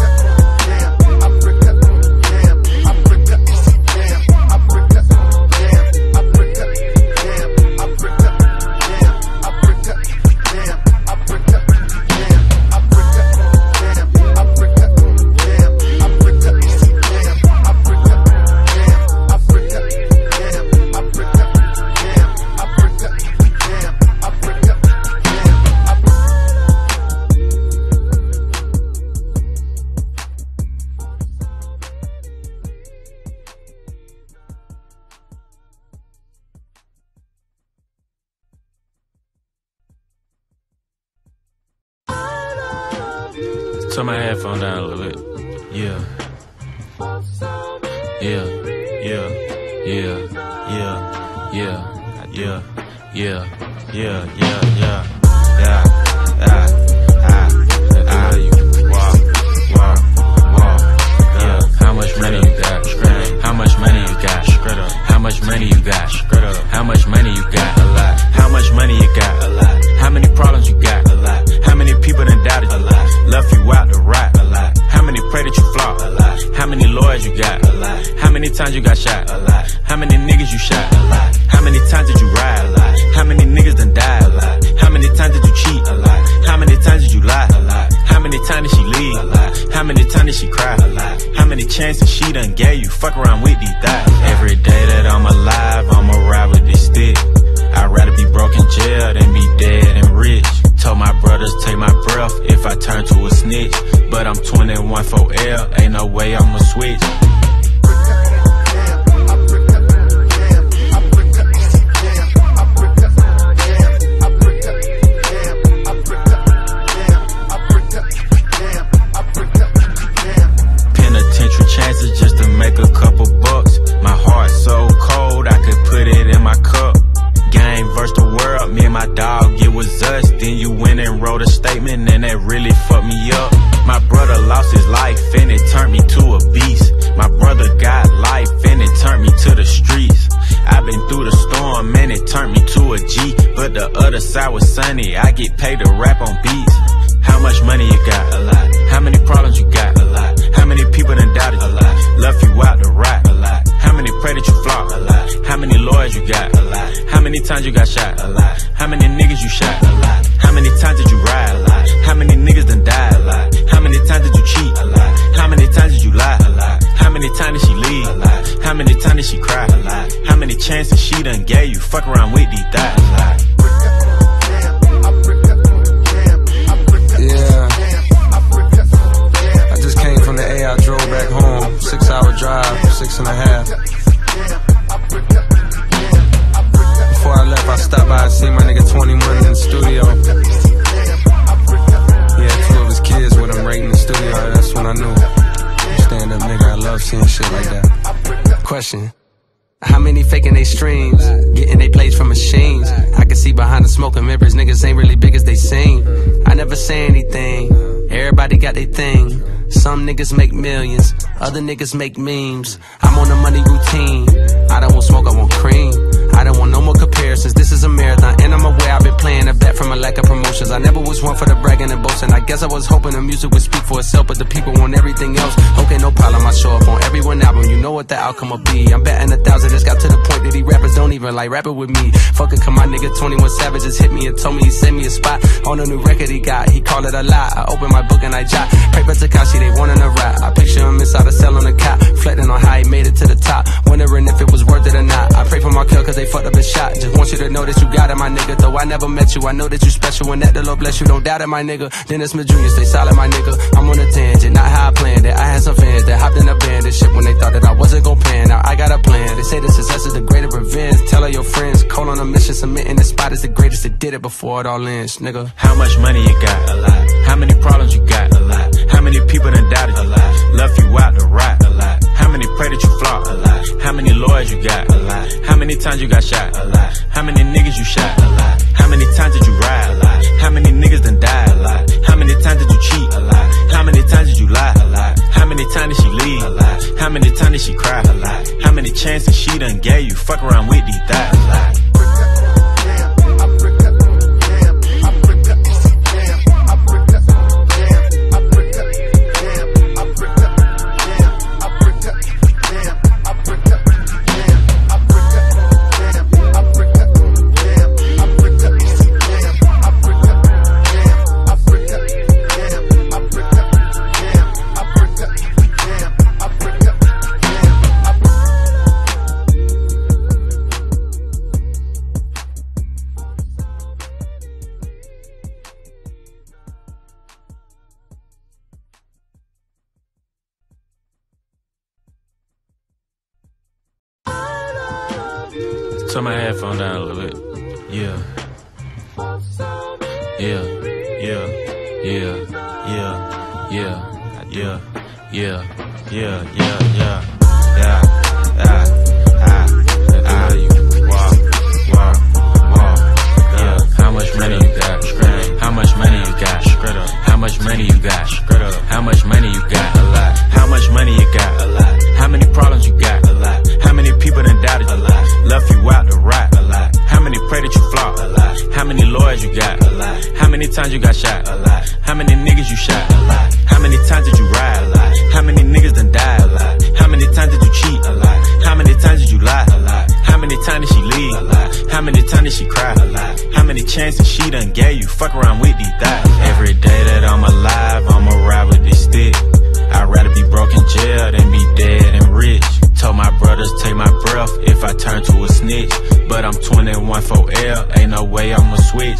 Turn my headphone down a little bit. Yeah. Yeah. Yeah. Yeah. Yeah. Yeah. Yeah. Yeah. Yeah. Yeah. Yeah. Yeah. Ah. Ah. Ah. You walk. Walk. Walk. Yeah. How much money you got? How much money you got? How much money you got? How much money you got? A lot. How much money you got? A lot. How many problems you got? A lot. How many people done doubted? A lot. Left you out to rot? A lot. How many pray that you flop? A lot. How many lawyers you got? A lot. How many times you got shot? A lot. How many niggas you shot? A lot. How many times did you ride? A lot. How many niggas done died? A lot. How many times did you cheat? A lot. How many times did you lie? A lot. How many times did she leave? A lot. How many times did she cry? A lot. How many chances she done gave you? Fuck around with these thighs. Every day that I'm alive, I'ma ride with this stick. I'd rather be broke in jail than be dead and rich. Told my brothers take my breath if I turn to a snitch. But I'm twenty-one for L, ain't no way I'ma switch. Penitentiary chances just to make a couple bucks. My heart so cold I could put it in my cup. Game versus the world, me and my dog, it was us. Then you went and wrote a statement and that really fucked me up. My brother lost his life and it turned me to a beast. My brother got life and it turned me to the streets. I've been through the storm and it turned me to a G. But the other side was sunny, I get paid to rap on beats. How much money you got? A lot. How many problems you got? A lot. How many people done doubted? A lot. Left you out to rot? A lot. How many pray that you flop? A lot. How many lawyers you got? A lot. How many times you got shot? A lot. How many niggas you shot? A lot. How many times did you ride? A lot. How many niggas done died? A lot. How many times did you cheat? A lot. How many times did you lie? A lot. How many times did she leave? A lot. How many times did she cry? A lot. How many chances she done gave you? Fuck around with these thighs. A lot. I drove back home. Six hour drive, six and a half. Before I left, I stopped by and see my nigga twenty-one in the studio. He had two of his kids with him right in the studio. That's when I knew. Stand up nigga, I love seeing shit like that. Question: how many faking they streams, getting they plays from machines? I can see behind the smoke and mirrors, niggas ain't really big as they seem. I never say anything, everybody got their thing. Some niggas make millions, other niggas make memes. I'm on a money routine, I don't want smoke, I want cream. I don't want no more comparisons, this is a marathon. And I'm aware I've been playing a bet from a lack of promotions. I never was one for the bragging and boasting. I guess I was hoping the music would speak for itself, but the people want everything else. Okay, no problem, I show up on every one album, you know what the outcome will be. I'm betting a thousand, it's got to the point that these rappers don't even like rapping with me. Fuck it, come my nigga twenty-one Savage just hit me and told me he sent me a spot on a new record he got. He called it a lie, I open my book and I jot. Pray for Takashi, they wanting a rap. I picture him inside a cell on a cot, reflecting on how he made it to the top, wondering if it was worth it or not. I pray for my kill cause they fucked up and shot. Just want you to know that you got it, my nigga. Though I never met you, I know that you special and that the Lord bless you. Don't doubt it, my nigga. Dennis Smith Junior, stay solid, my nigga. I'm on a tangent, not how I planned it. I had some fans that hopped in a band and shit when they thought that I wasn't gon' pan. Now I got a plan. They say the success is the greater revenge. Tell all your friends, call on a mission, submitting the spot is the greatest that did it before it all ends, nigga. How much money you got? A lot. How many problems you got? A lot. How many people done doubted you? A lot. Left you out to rot? A lot. How many pray that you flop? A lot. How many lawyers you got? A lot. How many times you got shot? A lot. How many niggas you shot? A lot. How many times did you ride? A lot. How many niggas done died? A lot. How many times did you cheat? A lot. How many times did you lie? A lot. How many times did she leave? A lot. How many times did she cry? A lot. How many chances she done gave you? Fuck around with these thighs? A lot. Turn my headphone down a little bit. Yeah. Yeah. Yeah. Yeah. Yeah. Yeah. Yeah. Yeah. Yeah. Yeah. Yeah. Yeah. Ah. Ah. You walk. Walk. Walk. Yeah. How much money you got? How much money you got? How much money you got? How much money you got? A lot. How much money you got? A lot. How many problems you got? A lot. How many people done doubted you? A lot. Left you out to rot? A lot. How many pray that you flop? A lot. How many lawyers you got? A lot. How many times you got shot? A lot. How many niggas you shot? A lot. How many times did you ride? A lot. How many niggas done died? A lot. How many times did you cheat? A lot. How many times did you lie? A lot. How many times did she leave? A lot. How many times did she cry? A lot. How many chances she done gave you? Fuck around with these thighs. Every day that I'm alive, I'ma ride with this stick. I'd rather be broke in jail than be dead and rich. Told my brothers take my breath if I turn to a snitch. But I'm twenty-one for L, ain't no way I'ma switch.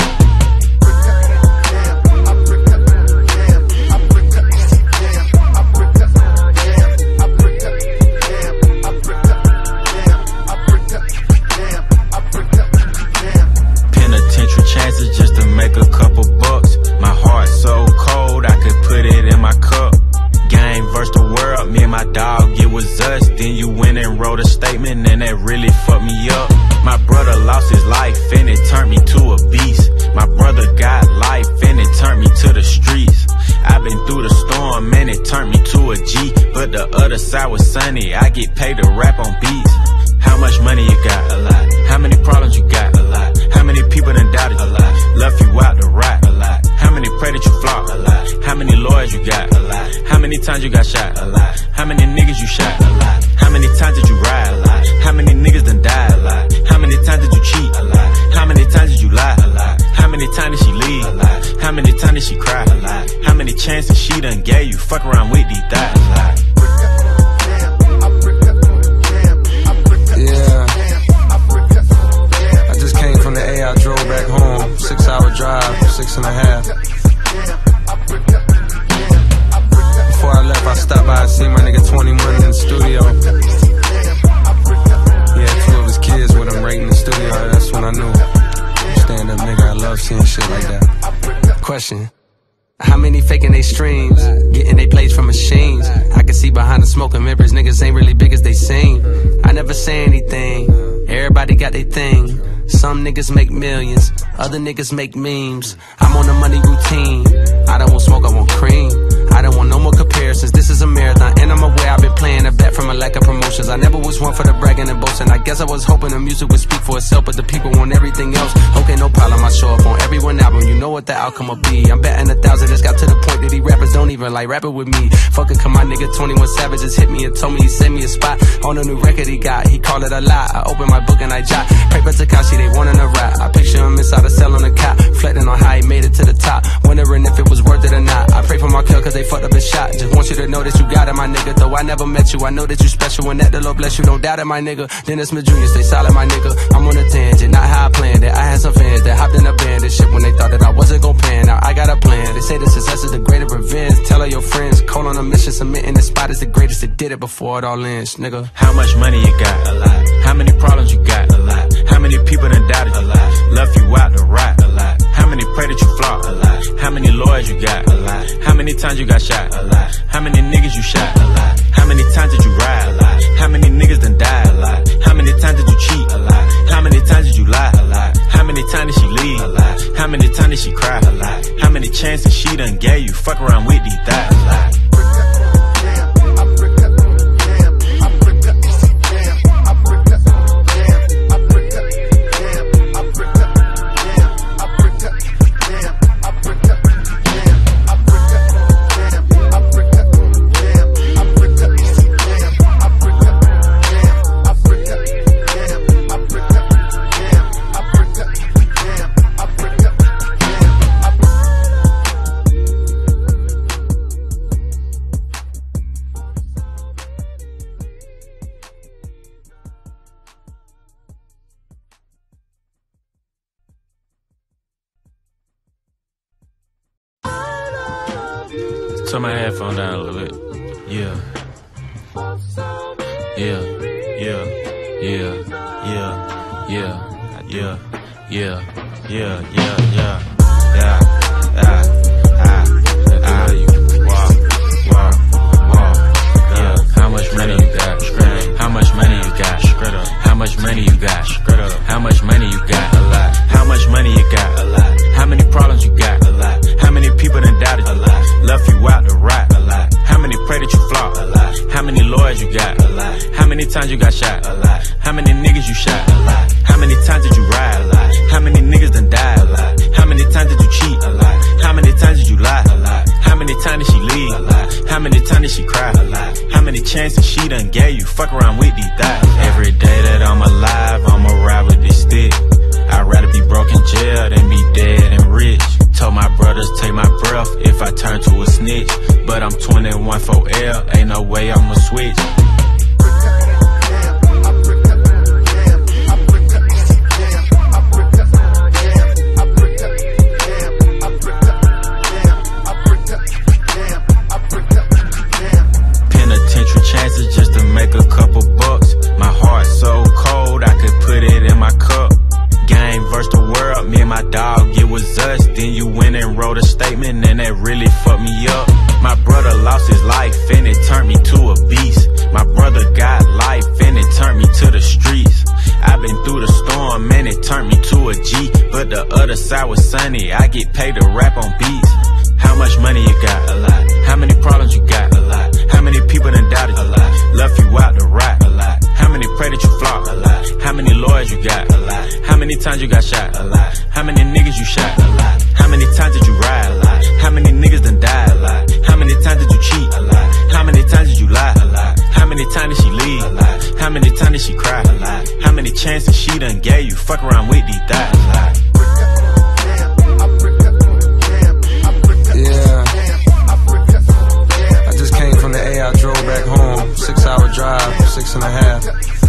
Penitentiary chances just to make a couple bucks. My heart so cold I could put it in my cup. Game versus the world, me and my dog, it was us. Then you went and wrote a statement and that really fucked me up. My brother lost his life and it turned me to a beast. My brother got life and it turned me to the streets. I've been through the storm and it turned me to a G. But the other side was sunny, I get paid to rap on beats. How much money you got? A lot. How many problems you got? A lot. How many people done doubted you? A lot. Left you out to rot? A lot. How many pray that you flop? A lot. How many lawyers you got? A lot. How many times you got shot? A lot. How many niggas you shot? A lot. How many times did you ride? A lot. How many niggas done died? A lot. How many times did you cheat? A lot. How many times did you lie? A lot. How many times did she leave? A lot. How many times did she cry? A lot. How many chances she done gave you? Fuck around with these thighs? A lot. Yeah. I just came from the A, I drove back home. Six hour drive, six and a half. Before I left, I stopped by and see my nigga twenty-one in the studio. He had two of his kids with him right in the studio. That's when I knew. Stand up nigga, I love seeing shit like that. Question: how many faking they streams, getting they plays from machines? I can see behind the smoke and mirrors, niggas ain't really big as they seem. I never say anything, everybody got their thing. Some niggas make millions, other niggas make memes. I'm on a money routine, I don't want smoke, I want cream. I don't want no more comparisons, this is a marathon. And I'm aware I've been playing a bet from a lack of promotions. I never was one for the bragging and boasting. I guess I was hoping the music would speak for itself, but the people want everything else. Okay, no problem, I show up on every one album, you know what the outcome will be. I'm betting a thousand, it's got to the point that these rappers don't even like rapping with me. Fuck it, come my nigga twenty-one Savage just hit me and told me he sent me a spot on a new record he got. He called it a lie, I open my book and I jot. Pray for Takashi, they wanting a rap. I picture him inside a cell on a cot, reflecting on how he made it to the top, wondering if it was worth it or not. I pray for my kill cause they fucked up his shot. Just want you to know that you got it, my nigga. Though I never met you, I know that you special, and that the Lord bless you, don't doubt it, my nigga. Dennis Smith Junior, stay solid, my nigga. I'm on a tangent, not how I planned it. I had some fans that hopped in a band and shit when they thought that I wasn't gon' pan. Now I got a plan, they say the success is the greatest revenge. Tell all your friends, call on a mission, submitting the spot is the greatest that did it before it all ends, nigga. How much money you got? A lot. How many problems you got? A lot. How many people done doubted you? A lot. Left you out to rot? A lot. How many pray that you flop? A lot. How many lawyers you got? A lot. How many times you got shot? A lot. How many niggas you shot? A lot. How many times did you ride? A lot. How many niggas done died? A lot. How many times did you cheat? A lot. How many times did you lie? A lot. How many times did she leave? A lot. How many times did she cry? A lot. How many chances she done gave you? Fuck around with these thighs? A lot. Turn my headphone down a little bit. Yeah. Yeah. Yeah. Yeah. Yeah. Yeah. Yeah. Yeah. Yeah. Yeah. Yeah. Yeah. Ah. Ah. You walk. Walk. Walk. Yeah. How much money you got? How much money you got? How much money you got? How much money you got? A lot. How much money you got? A lot. How many problems you got? A lot. How many people done doubted you? A lot. Left you out to rot? A lot. How many pray that you flop? A lot. How many lawyers you got? A lot. How many times you got shot? A lot. How many niggas you shot? A lot. How many times did you ride? A lot. How many niggas done died? A lot. How many times did you cheat? A lot. How many times did you lie? A lot. How many times did she leave? A lot. How many times did she cry? A lot. How many chances she done gave you? Fuck around with these thighs. Every day that I'm alive, I'ma ride with this stick. I'd rather be broke in jail than be dead and rich. Told my brothers take my breath if I turn to a snitch. But I'm twenty-one for L, ain't no way I'ma switch. Penitentiary chances just to make a couple bucks. My heart so cold I could put it in my cup. Game versus the world, me and my dog, it was us. Then you went and wrote a statement and that really fucked me up. My brother lost his life and it turned me to a beast. My brother got life and it turned me to the streets. I've been through the storm and it turned me to a G. But the other side was sunny, I get paid to rap on beats. How much money you got? A lot. How many problems you got? A lot. How many people done doubted you? A lot. Left you out to rot? A lot. How many pray that you flop? A lot. How many lawyers you got? A lot. How many times you got shot? A lot. How many niggas you shot? A lot. How many times did you ride? A lot. How many niggas done died? A lot. How many times did you cheat? A lot. How many times did you lie? A lot. How many times did she leave? A lot. How many times did she cry? A lot. How many chances she done gave you? Fuck around with these thighs. A lot. Yeah. I just came from the A, I drove back home. Six hour drive, six and a half.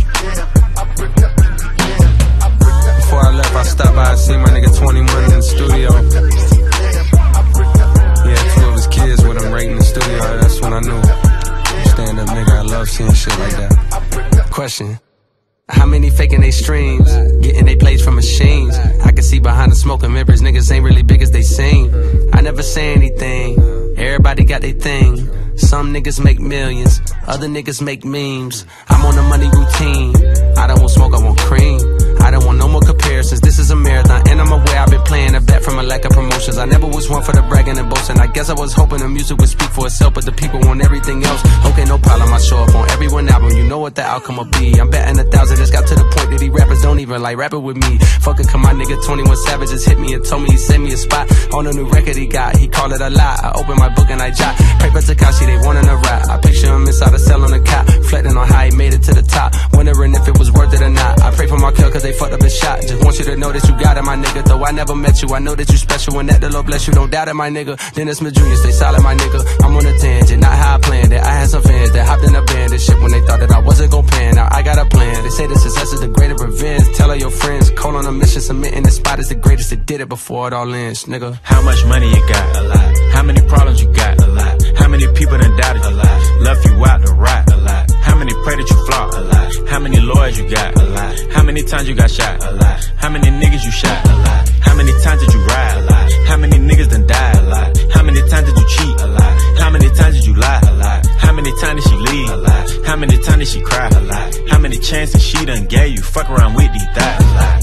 Before I left, I stopped by and see my nigga twenty-one in the studio. He had two of his kids with him right in the studio. That's when I I knew. Stand up nigga, I love seeing shit like that. Question: how many faking they streams, getting they plays from machines? I can see behind the smoke and mirrors, niggas ain't really big as they seem. I never say anything, everybody got their thing. Some niggas make millions, other niggas make memes. I'm on a money routine, I don't want smoke, I want cream. I don't want no more comparisons, this is a marathon. And I'm aware I've been playing a bet from a lack of promotions. I never was one for the bragging and boasting. I guess I was hoping the music would speak for itself, but the people want everything else. Okay, no problem, I show up on every one album, you know what the outcome will be. I'm betting a thousand, it's got to the point that these rappers don't even like rapping with me. Fuck it, come my nigga twenty-one Savage just hit me and told me he sent me a spot on a new record he got. He called it a lie, I opened my book and I jot. Pray for Takashi, they wanting a rap. I picture him inside a cell on a cot, reflecting on how he made it to the top, wondering if it was worth it or not. I pray for my kill cause they fucked up his shot. Just want you to know that you got it, my nigga. Though I never met you, I know that you special, and that the Lord bless you, don't doubt it, my nigga. Dennis Smith Junior, stay solid, my nigga. I'm on a tangent, not how I planned it. I had some fans that hopped in a band and shit when they thought that I wasn't gon' pan. Now I got a plan, they say the success is the greatest revenge. Tell all your friends, call on a mission, submitting the spot is the greatest that did it before it all ends, nigga. How much money you got? A lot. How many problems you got? A lot. How many people done doubted you? A lot. Left you out to rot? A lot. How many pray that you flop? A lot. How many lawyers you got? A lot. How many times you got shot? A lot. How many niggas you shot? A lot. How many times did you ride? A lot. How many niggas done died? A lot. How many times did you cheat? A lot. How many times did you lie? A lot. How many times did she leave? A lot. How many times did she cry? A lot. How many chances she done gave you? Fuck around with these thighs? A lot.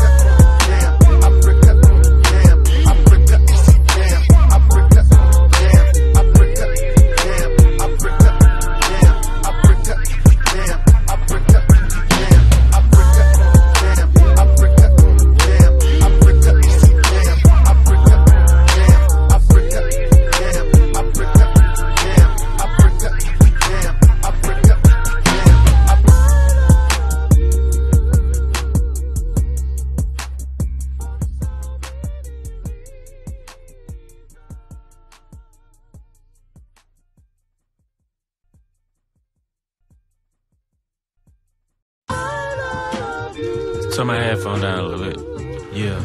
Turn my headphone down a little bit. Yeah.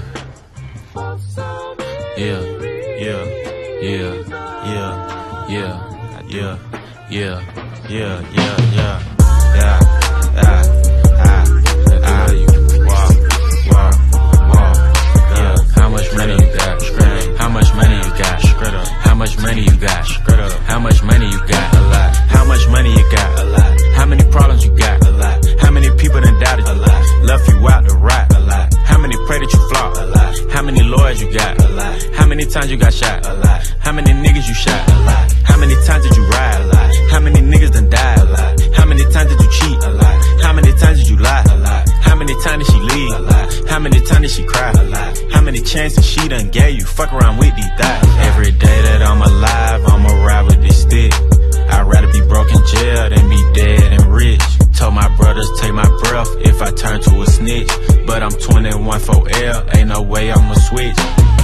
Yeah. Yeah. Yeah. Yeah. Yeah. Yeah. Yeah. Yeah. Yeah. Yeah. Yeah. Ah. Ah. You walk. Walk. Walk. Yeah. How much money you got? How much money you got? How much money you got? How much money you got? A lot. How much money you got? A lot. How many problems you got? A lot. How many people done doubted you? A lot. Left you out to rot? A lot. How many pray that you flop? A lot. How many lawyers you got? A lot. How many times you got shot? A lot. How many niggas you shot? A lot. How many times did you ride? A lot. How many niggas done died? A lot. How many times did you cheat? A lot. How many times did you lie? A lot. How many times did she leave? A lot. How many times did she cry? A lot. How many chances she done gave you? Fuck around with these thighs. Every day that I'm alive, I'ma ride with this stick. I'd rather be broke in jail than be dead and rich. Told my brothers take my breath if I turn to a snitch. But I'm twenty-one for L, ain't no way I'ma switch.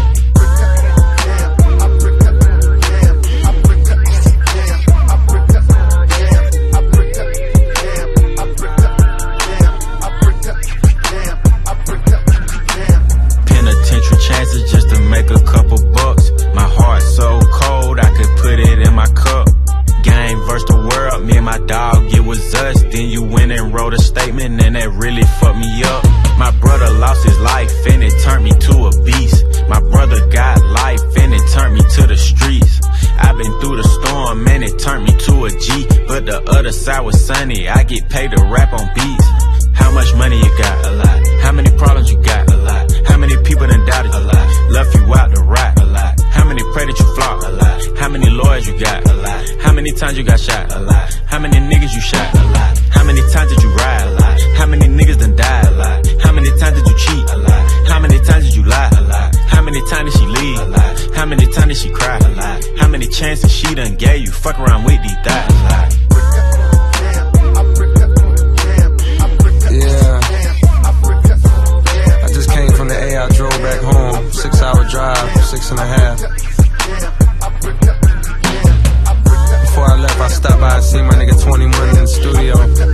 Penitentiary chances just to make a couple bucks. My heart so cold I could put it in my cup. Game versus the world, me and my dog, it was us. Then you went and wrote a statement and that really fucked me up. My brother lost his life and it turned me to a beast. My brother got life and it turned me to the streets. I've been through the storm and it turned me to a G. But the other side was sunny, I get paid to rap on beats. How much money you got? A lot. How many problems you got? A lot. How many people done doubted you? A lot. Left you out to rot? A lot. How many pray that you flop? A lot. How many lawyers you got? A lot. How many times you got shot? A lot. How many niggas you shot? A lot. How many times did you ride? A lot. How many niggas done died? A lot. How many times did you cheat? A lot. How many times did you lie? A lot. How many times did she leave? A lot. How many times did she cry? A lot. How many chances she done gave you? Fuck around with these thighs. A lot. Yeah. I just came from the A, I drove back home. Six hour drive, six and a half. Before I left, I stopped by and seen my nigga twenty-one in the studio.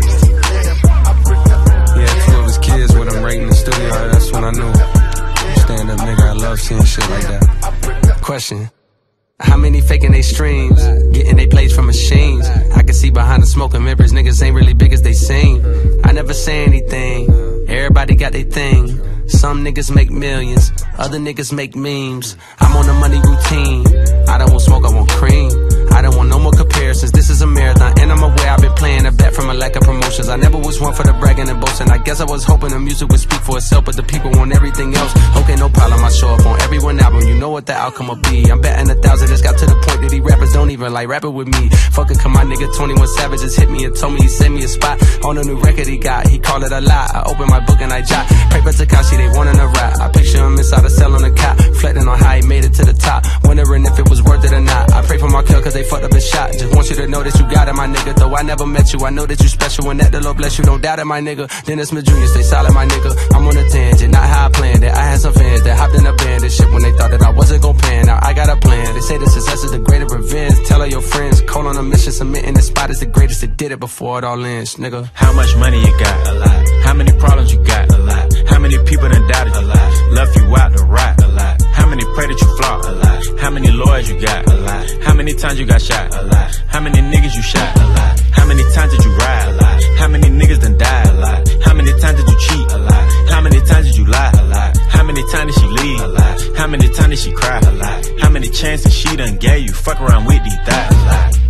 Yeah, two of his kids with him right in the studio. That's when I knew. Stand up nigga, I love seeing shit like that. Question: How many faking they streams, getting they plays from machines? I can see behind the smoke and mirrors, niggas ain't really big as they seem. I never say anything, everybody got their thing. Some niggas make millions, other niggas make memes. I'm on a money routine, I don't want smoke, I want cream. I don't want no more comparisons, this is a marathon. And I'm aware I've been playing a bet from a lack of promotions. I never was one for the bragging and boasting. I guess I was hoping the music would speak for itself, but the people want everything else. Okay, no problem, I show up on every one album, you know what the outcome will be. I'm betting a thousand, it's got to the point that these rappers don't even like rapping with me. Fuck it, come my nigga twenty-one Savage just hit me and told me he sent me a spot on a new record he got. He called it a lie, I opened my book and I jot. Pray for Takashi, they wanting a rap. I picture him inside a cell on a cot, reflecting on how he made it to the top, wondering if it was worth it or not. I pray for my kill cause they fucked up his shot. Just want you to know that you got it, my nigga. Though I never met you, I know that you special and that the Lord bless you. Don't doubt it, my nigga. Dennis Smith Junior, stay solid, my nigga. I'm on a tangent, not how I planned it. I had some fans that hopped in a band and shit when they thought that I wasn't gon' pan. Now I got a plan. They say the success is the greatest revenge. Tell all your friends, call on a mission, submitting the spot is the greatest that did it before it all ends, nigga. How much money you got? A lot. How many problems you got? A lot. How many people done doubted you? A lot. Left you out to rot? A lot. How many pray that you flop? A lot. How many lawyers you got? A lot. How many times you got shot? A lot. How many niggas you shot? A lot. How many times did you ride? A lot. How many niggas done died? A lot. How many times did you cheat? A lot. How many times did you lie? A lot. How many times did she leave? A lot. How many times did she cry? A lot. How many chances she done gave you? Fuck around with these thighs? A lot.